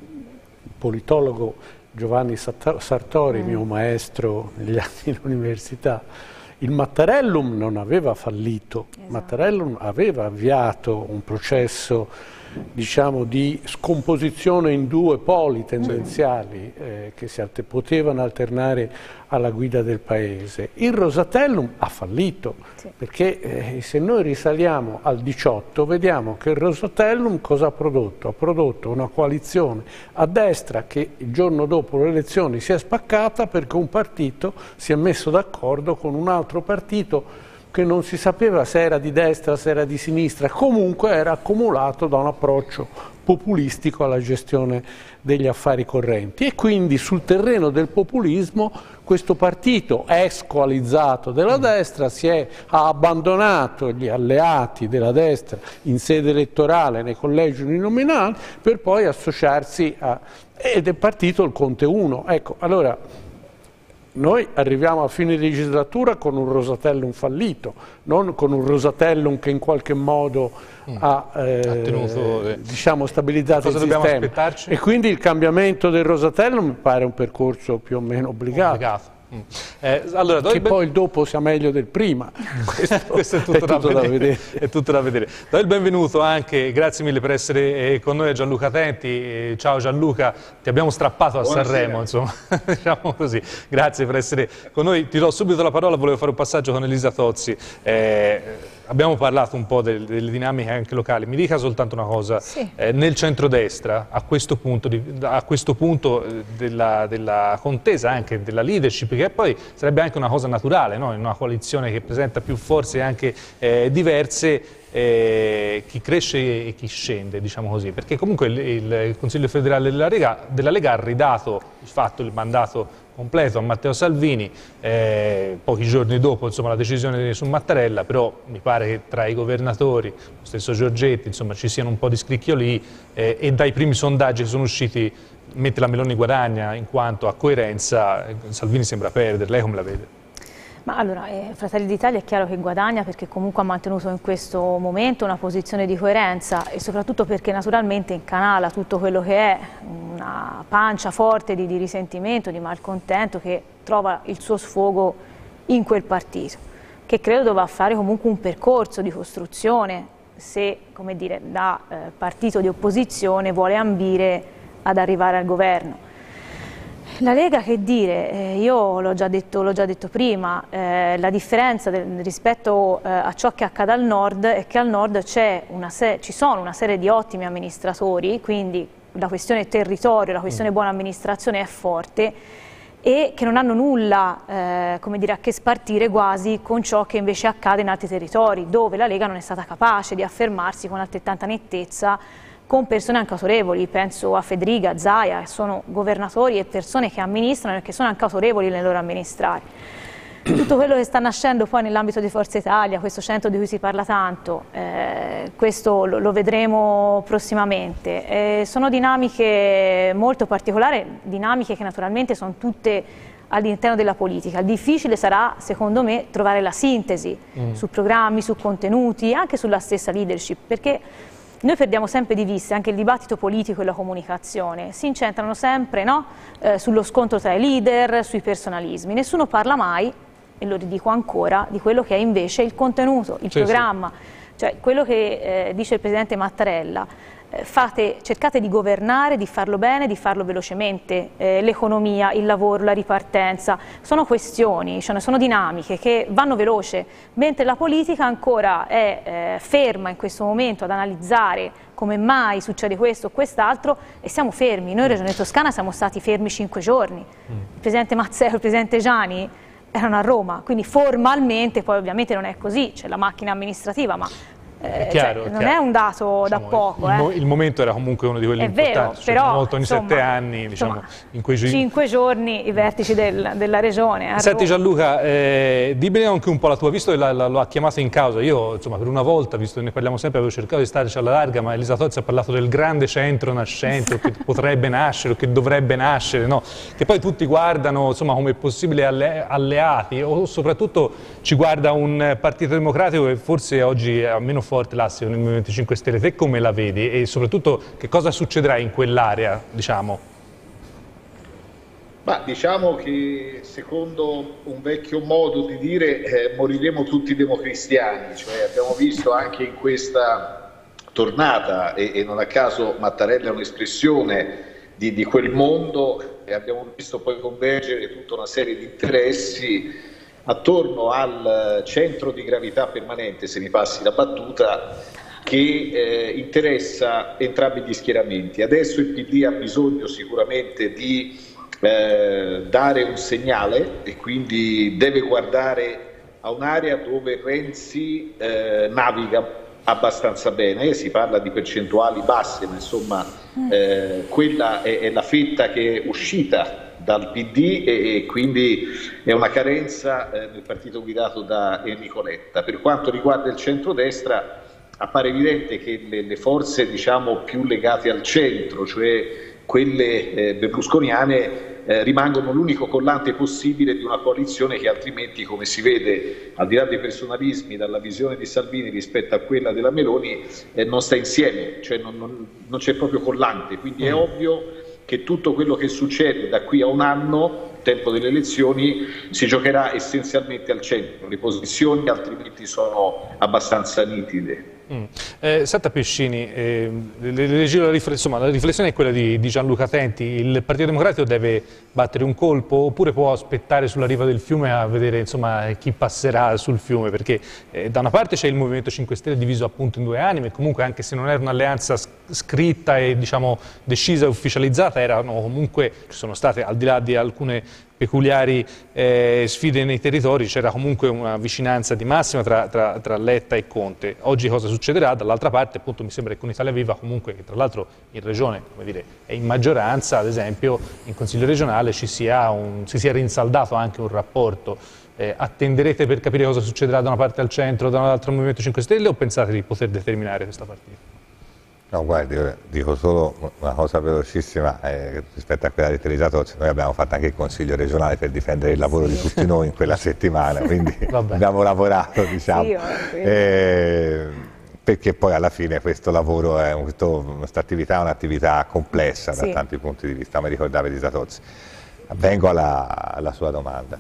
Speaker 3: il politologo Giovanni Sartori, mm. mio maestro negli anni all'università, il Mattarellum non aveva fallito, esatto. Mattarellum aveva avviato un processo, diciamo, di scomposizione in due poli tendenziali eh, che si alter- potevano alternare alla guida del Paese. Il Rosatellum ha fallito, sì. perché eh, se noi risaliamo al diciotto vediamo che il Rosatellum cosa ha prodotto? Ha prodotto una coalizione a destra che il giorno dopo le elezioni si è spaccata perché un partito si è messo d'accordo con un altro partito che non si sapeva se era di destra, se era di sinistra, comunque era accumulato da un approccio populistico alla gestione degli affari correnti, e quindi sul terreno del populismo questo partito ex coalizzato della destra si è, ha abbandonato gli alleati della destra in sede elettorale nei collegi uninominali per poi associarsi a, ed è partito il Conte uno. Ecco, allora noi arriviamo a fine legislatura con un Rosatellum fallito, non con un Rosatellum che in qualche modo mm. ha eh, tenuto, eh. diciamo, stabilizzato Cosa il sistema. E quindi il cambiamento del Rosatellum mi pare un percorso più o meno obbligato. obbligato. Mm. Eh, allora, che poi il dopo sia meglio del prima, questo, questo è, tutto, è, tutto da vedere.
Speaker 1: è tutto da vedere. Do il benvenuto anche, grazie mille per essere eh, con noi, a Gianluca Tenti. Eh, ciao Gianluca, ti abbiamo strappato a Buonasera. Sanremo, insomma, diciamo così. Grazie per essere con noi. Ti do subito la parola, volevo fare un passaggio con Elisa Tozzi. Eh, abbiamo parlato un po' del, delle dinamiche anche locali, mi dica soltanto una cosa, sì. eh, nel centrodestra a questo punto, di, a questo punto della, della contesa, anche della leadership, che poi sarebbe anche una cosa naturale, no? In una coalizione che presenta più forze anche eh, diverse, eh, chi cresce e chi scende, diciamo così, perché comunque il, il Consiglio federale della Lega, della Lega ha ridato il fatto, il mandato completo a Matteo Salvini, eh, pochi giorni dopo insomma, la decisione su Mattarella, però mi pare che tra i governatori, lo stesso Giorgetti, insomma, ci siano un po' di scricchioli eh, e dai primi sondaggi che sono usciti mentre la Meloni guadagna in quanto a coerenza, Salvini sembra perdere. Lei come la vede?
Speaker 2: Ma allora, eh, Fratelli d'Italia è chiaro che guadagna perché comunque ha mantenuto in questo momento una posizione di coerenza e soprattutto perché naturalmente incanala tutto quello che è una pancia forte di, di risentimento, di malcontento che trova il suo sfogo in quel partito, che credo dovrà fare comunque un percorso di costruzione se, come dire, da eh, partito di opposizione vuole ambire ad arrivare al governo. La Lega, che dire, eh, io l'ho già detto, l'ho già detto prima, eh, la differenza del, rispetto eh, a ciò che accade al nord è che al nord c'è una ci sono una serie di ottimi amministratori, quindi la questione territorio, la questione buona amministrazione è forte e che non hanno nulla eh, come dire, a che spartire quasi con ciò che invece accade in altri territori, dove la Lega non è stata capace di affermarsi con altrettanta nettezza con persone anche autorevoli, penso a Federica, Zaia, sono governatori e persone che amministrano e che sono anche autorevoli nel loro amministrare. Tutto quello che sta nascendo poi nell'ambito di Forza Italia, questo centro di cui si parla tanto, eh, questo lo, lo vedremo prossimamente. Eh, sono dinamiche molto particolari, dinamiche che naturalmente sono tutte all'interno della politica. Il difficile sarà, secondo me, trovare la sintesi mm. su programmi, su contenuti, anche sulla stessa leadership, perché noi perdiamo sempre di vista, anche il dibattito politico e la comunicazione si incentrano sempre no? eh, sullo scontro tra i leader, sui personalismi. Nessuno parla mai, e lo ridico ancora, di quello che è invece il contenuto, il sì, programma. Sì. Cioè quello che eh, dice il Presidente Mattarella, eh, fate, cercate di governare, di farlo bene, di farlo velocemente, eh, l'economia, il lavoro, la ripartenza, sono questioni, cioè sono dinamiche che vanno veloce, mentre la politica ancora è eh, ferma in questo momento ad analizzare come mai succede questo o quest'altro e siamo fermi. Noi in Regione Toscana siamo stati fermi cinque giorni, il Presidente Mazzeo e il Presidente Giani erano a Roma, quindi formalmente, poi ovviamente non è così, c'è la macchina amministrativa, ma eh, è chiaro, cioè, non chiaro. È un dato diciamo, da poco.
Speaker 1: Il,
Speaker 2: eh.
Speaker 1: il momento era comunque uno di quelli
Speaker 2: è
Speaker 1: importanti,
Speaker 2: vero,
Speaker 1: cioè,
Speaker 2: però,
Speaker 1: molto ogni
Speaker 2: insomma,
Speaker 1: sette anni, diciamo,
Speaker 2: insomma,
Speaker 1: in quei
Speaker 2: cinque giorni i vertici del, della regione.
Speaker 1: Senti Gianluca, eh, dimmi anche un po' la tua, visto che la, la, lo ha chiamato in causa, io insomma per una volta, visto che ne parliamo sempre, avevo cercato di starci alla larga, ma Elisa Tozzi ha parlato del grande centro nascente, o che potrebbe nascere, o che dovrebbe nascere, no? Che poi tutti guardano insomma come possibili alle, alleati, o soprattutto ci guarda un Partito Democratico che forse oggi ha meno forte l'asse nel Movimento cinque Stelle. Te come la vedi e soprattutto che cosa succederà in quell'area, diciamo?
Speaker 4: Ma diciamo che secondo un vecchio modo di dire eh, moriremo tutti democristiani, cioè abbiamo visto anche in questa tornata e, e non a caso Mattarella è un'espressione di, di quel mondo e abbiamo visto poi convergere tutta una serie di interessi attorno al centro di gravità permanente, se mi passi la battuta, che eh, interessa entrambi gli schieramenti. Adesso il P D ha bisogno sicuramente di eh, dare un segnale e quindi deve guardare a un'area dove Renzi eh, naviga abbastanza bene, si parla di percentuali basse, ma insomma eh, quella è, è la fetta che è uscita dal P D e, e quindi è una carenza eh, nel partito guidato da Enrico Letta. Per quanto riguarda il centrodestra appare evidente che le, le forze diciamo più legate al centro, cioè quelle eh, berlusconiane, eh, rimangono l'unico collante possibile di una coalizione che altrimenti, come si vede al di là dei personalismi, dalla visione di Salvini rispetto a quella della Meloni, eh, non sta insieme, cioè non, non, non c'è proprio collante, quindi è ovvio che tutto quello che succede da qui a un anno, tempo delle elezioni, si giocherà essenzialmente al centro, le posizioni altrimenti sono abbastanza nitide.
Speaker 1: Mm. Eh, Senta Pescini, eh, le, le, le, insomma, la riflessione è quella di, di Gianluca Tenti: il Partito Democratico deve battere un colpo oppure può aspettare sulla riva del fiume a vedere insomma, chi passerà sul fiume? Perché eh, da una parte c'è il Movimento cinque Stelle diviso appunto in due anime, comunque anche se non era un'alleanza scritta e diciamo, decisa e ufficializzata, erano comunque, ci sono state al di là di alcune peculiari eh, sfide nei territori, c'era comunque una vicinanza di massima tra, tra, tra Letta e Conte. Oggi cosa succederà? Dall'altra parte appunto mi sembra che con Italia Viva comunque, che tra l'altro in regione come dire, è in maggioranza, ad esempio in Consiglio regionale ci sia un, si sia rinsaldato anche un rapporto. Eh, attenderete per capire cosa succederà da una parte al centro, da un'altra al Movimento cinque Stelle o pensate di poter determinare questa partita?
Speaker 5: No, guardi, dico solo una cosa velocissima eh, rispetto a quella di Teresa Tozzi. Noi abbiamo fatto anche il Consiglio regionale per difendere il lavoro di tutti noi in quella settimana, quindi abbiamo lavorato, diciamo, sì, eh, perché poi alla fine questo lavoro, è un, questo, questa attività è un'attività complessa da sì. tanti punti di vista, come ricordava Teresa Tozzi. Vengo alla, alla sua domanda.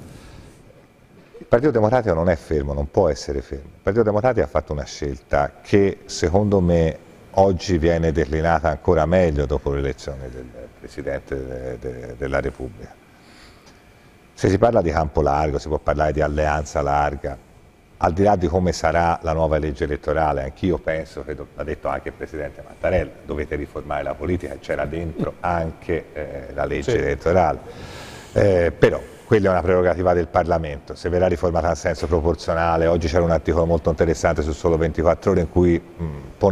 Speaker 5: Il Partito Democratico non è fermo, non può essere fermo. Il Partito Democratico ha fatto una scelta che secondo me oggi viene declinata ancora meglio dopo l'elezione del Presidente de, de, della Repubblica. Se si parla di campo largo, si può parlare di alleanza larga, al di là di come sarà la nuova legge elettorale, anch'io penso, che l'ha detto anche il Presidente Mattarella, dovete riformare la politica, c'era dentro anche eh, la legge sì. elettorale, eh, però quella è una prerogativa del Parlamento, se verrà riformata in senso proporzionale. Oggi c'era un articolo molto interessante su Solo ventiquattro Ore in cui mh,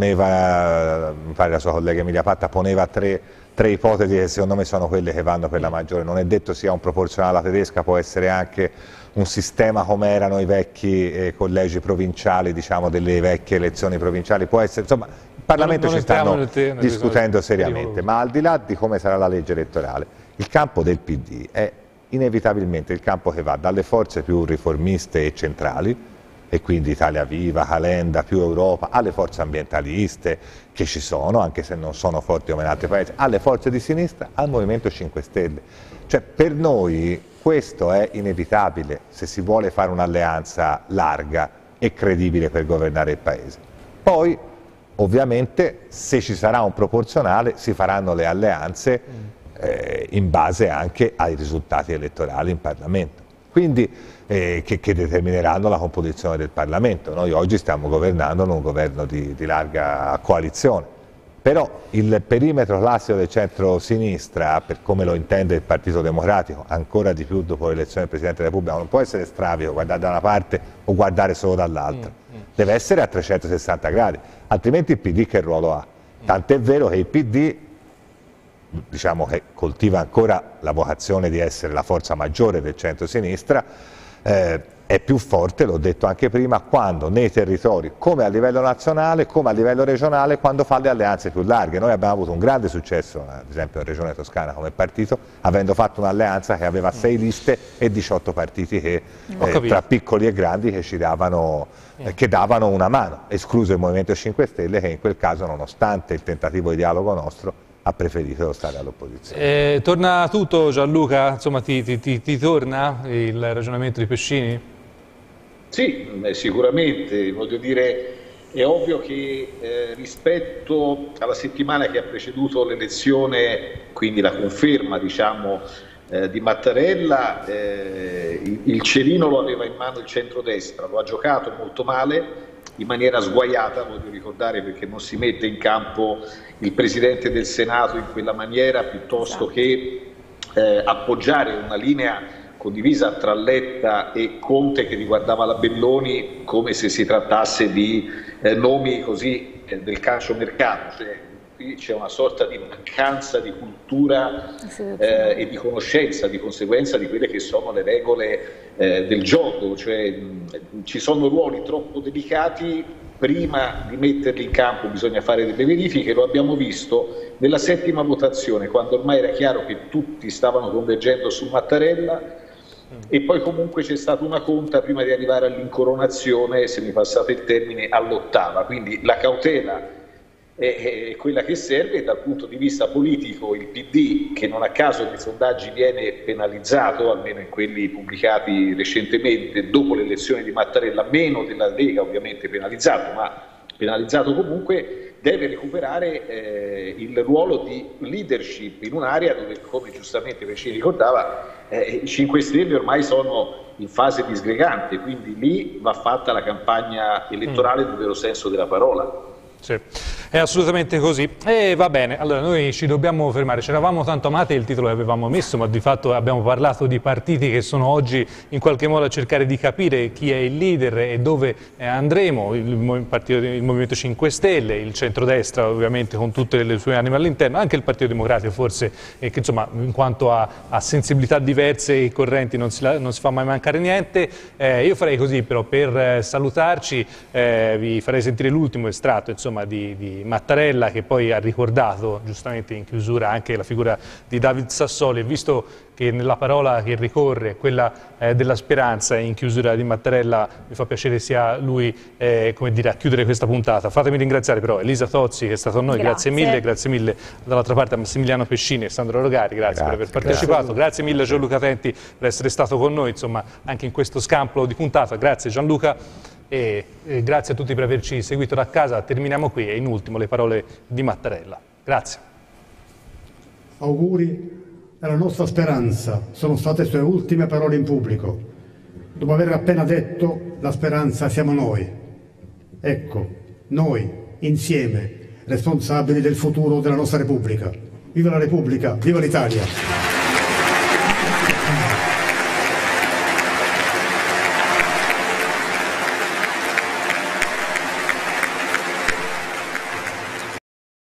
Speaker 5: poneva, mi pare la sua collega Emilia Patta, poneva tre, tre ipotesi che secondo me sono quelle che vanno per la maggiore. Non è detto sia un proporzionale alla tedesca, può essere anche un sistema come erano i vecchi eh, collegi provinciali, diciamo delle vecchie elezioni provinciali, può essere, insomma il Parlamento ci stanno discutendo seriamente, ma al di là di come sarà la legge elettorale, il campo del P D è inevitabilmente il campo che va dalle forze più riformiste e centrali, e quindi Italia Viva, Calenda, più Europa, alle forze ambientaliste che ci sono, anche se non sono forti come in altri paesi, alle forze di sinistra, al Movimento cinque Stelle. Cioè per noi questo è inevitabile se si vuole fare un'alleanza larga e credibile per governare il Paese. Poi ovviamente se ci sarà un proporzionale si faranno le alleanze Eh, in base anche ai risultati elettorali in Parlamento, quindi eh, che, che determineranno la composizione del Parlamento. Noi oggi stiamo governando in un governo di, di larga coalizione, però il perimetro classico del centro-sinistra, per come lo intende il Partito Democratico, ancora di più dopo l'elezione del Presidente della Repubblica, non può essere stravico, guardare da una parte o guardare solo dall'altra, mm, mm. deve essere a trecentosessanta gradi, altrimenti il P D che ruolo ha? Tant'è vero che il P D diciamo che coltiva ancora la vocazione di essere la forza maggiore del centro-sinistra, eh, è più forte, l'ho detto anche prima, quando nei territori, come a livello nazionale, come a livello regionale, quando fa le alleanze più larghe. Noi abbiamo avuto un grande successo, ad esempio in Regione Toscana come partito, avendo fatto un'alleanza che aveva sei liste e diciotto partiti che, eh, tra piccoli e grandi che ci davano, eh, che davano una mano, escluso il Movimento cinque Stelle che in quel caso, nonostante il tentativo di dialogo nostro, ha preferito stare all'opposizione.
Speaker 1: Eh, torna tutto Gianluca? Insomma ti, ti, ti, ti torna il ragionamento di Pescini?
Speaker 4: Sì, sicuramente, voglio dire, è ovvio che eh, rispetto alla settimana che ha preceduto l'elezione, quindi la conferma diciamo, eh, di Mattarella, eh, il, il cerino lo aveva in mano il centrodestra, lo ha giocato molto male, in maniera sguaiata, voglio ricordare, perché non si mette in campo il Presidente del Senato in quella maniera, piuttosto che eh, appoggiare una linea condivisa tra Letta e Conte che riguardava la Belloni come se si trattasse di eh, nomi così eh, del calciomercato. Cioè, qui c'è una sorta di mancanza di cultura eh, e di conoscenza, di conseguenza di quelle che sono le regole eh, del gioco, cioè mh, ci sono ruoli troppo delicati, prima di metterli in campo bisogna fare delle verifiche. Lo abbiamo visto nella settima votazione, quando ormai era chiaro che tutti stavano convergendo su Mattarella, e poi comunque c'è stata una conta prima di arrivare all'incoronazione, se mi passate il termine, all'ottava, quindi la cautela è quella che serve. Dal punto di vista politico il P D, che non a caso nei sondaggi viene penalizzato, almeno in quelli pubblicati recentemente dopo l'elezione di Mattarella, meno della Lega ovviamente penalizzato, ma penalizzato comunque, deve recuperare eh, il ruolo di leadership in un'area dove, come giustamente Pecini ricordava, eh, i cinque Stelle ormai sono in fase disgregante, quindi lì va fatta la campagna elettorale nel vero senso della parola.
Speaker 1: Sì, è assolutamente così. E va bene, allora noi ci dobbiamo fermare. Ci eravamo tanto amati, il titolo l'avevamo messo, ma di fatto abbiamo parlato di partiti che sono oggi in qualche modo a cercare di capire chi è il leader e dove andremo, il, partito, il Movimento cinque Stelle, il centrodestra ovviamente con tutte le sue anime all'interno, anche il Partito Democratico forse, eh, che insomma in quanto a, a sensibilità diverse e correnti non si, non si fa mai mancare niente. Eh, io farei così però, per eh, salutarci eh, vi farei sentire l'ultimo estratto insomma, Di, di Mattarella, che poi ha ricordato giustamente in chiusura anche la figura di David Sassoli, e visto che nella parola che ricorre quella eh, della speranza in chiusura di Mattarella, mi fa piacere sia lui eh, come dire, a chiudere questa puntata. Fatemi ringraziare però Elisa Tozzi che è stata con noi, grazie, grazie mille, grazie mille dall'altra parte a Massimiliano Pescini e Sandro Rogari, grazie, grazie per aver partecipato, grazie, grazie mille a Gianluca Tenti per essere stato con noi insomma anche in questo scampolo di puntata, grazie Gianluca. E, e grazie a tutti per averci seguito da casa. Terminiamo qui e in ultimo le parole di Mattarella. Grazie.
Speaker 6: Auguri e la nostra speranza sono state sue ultime parole in pubblico. Dopo aver appena detto la speranza siamo noi. Ecco, noi, insieme, responsabili del futuro della nostra Repubblica. Viva la Repubblica, viva l'Italia!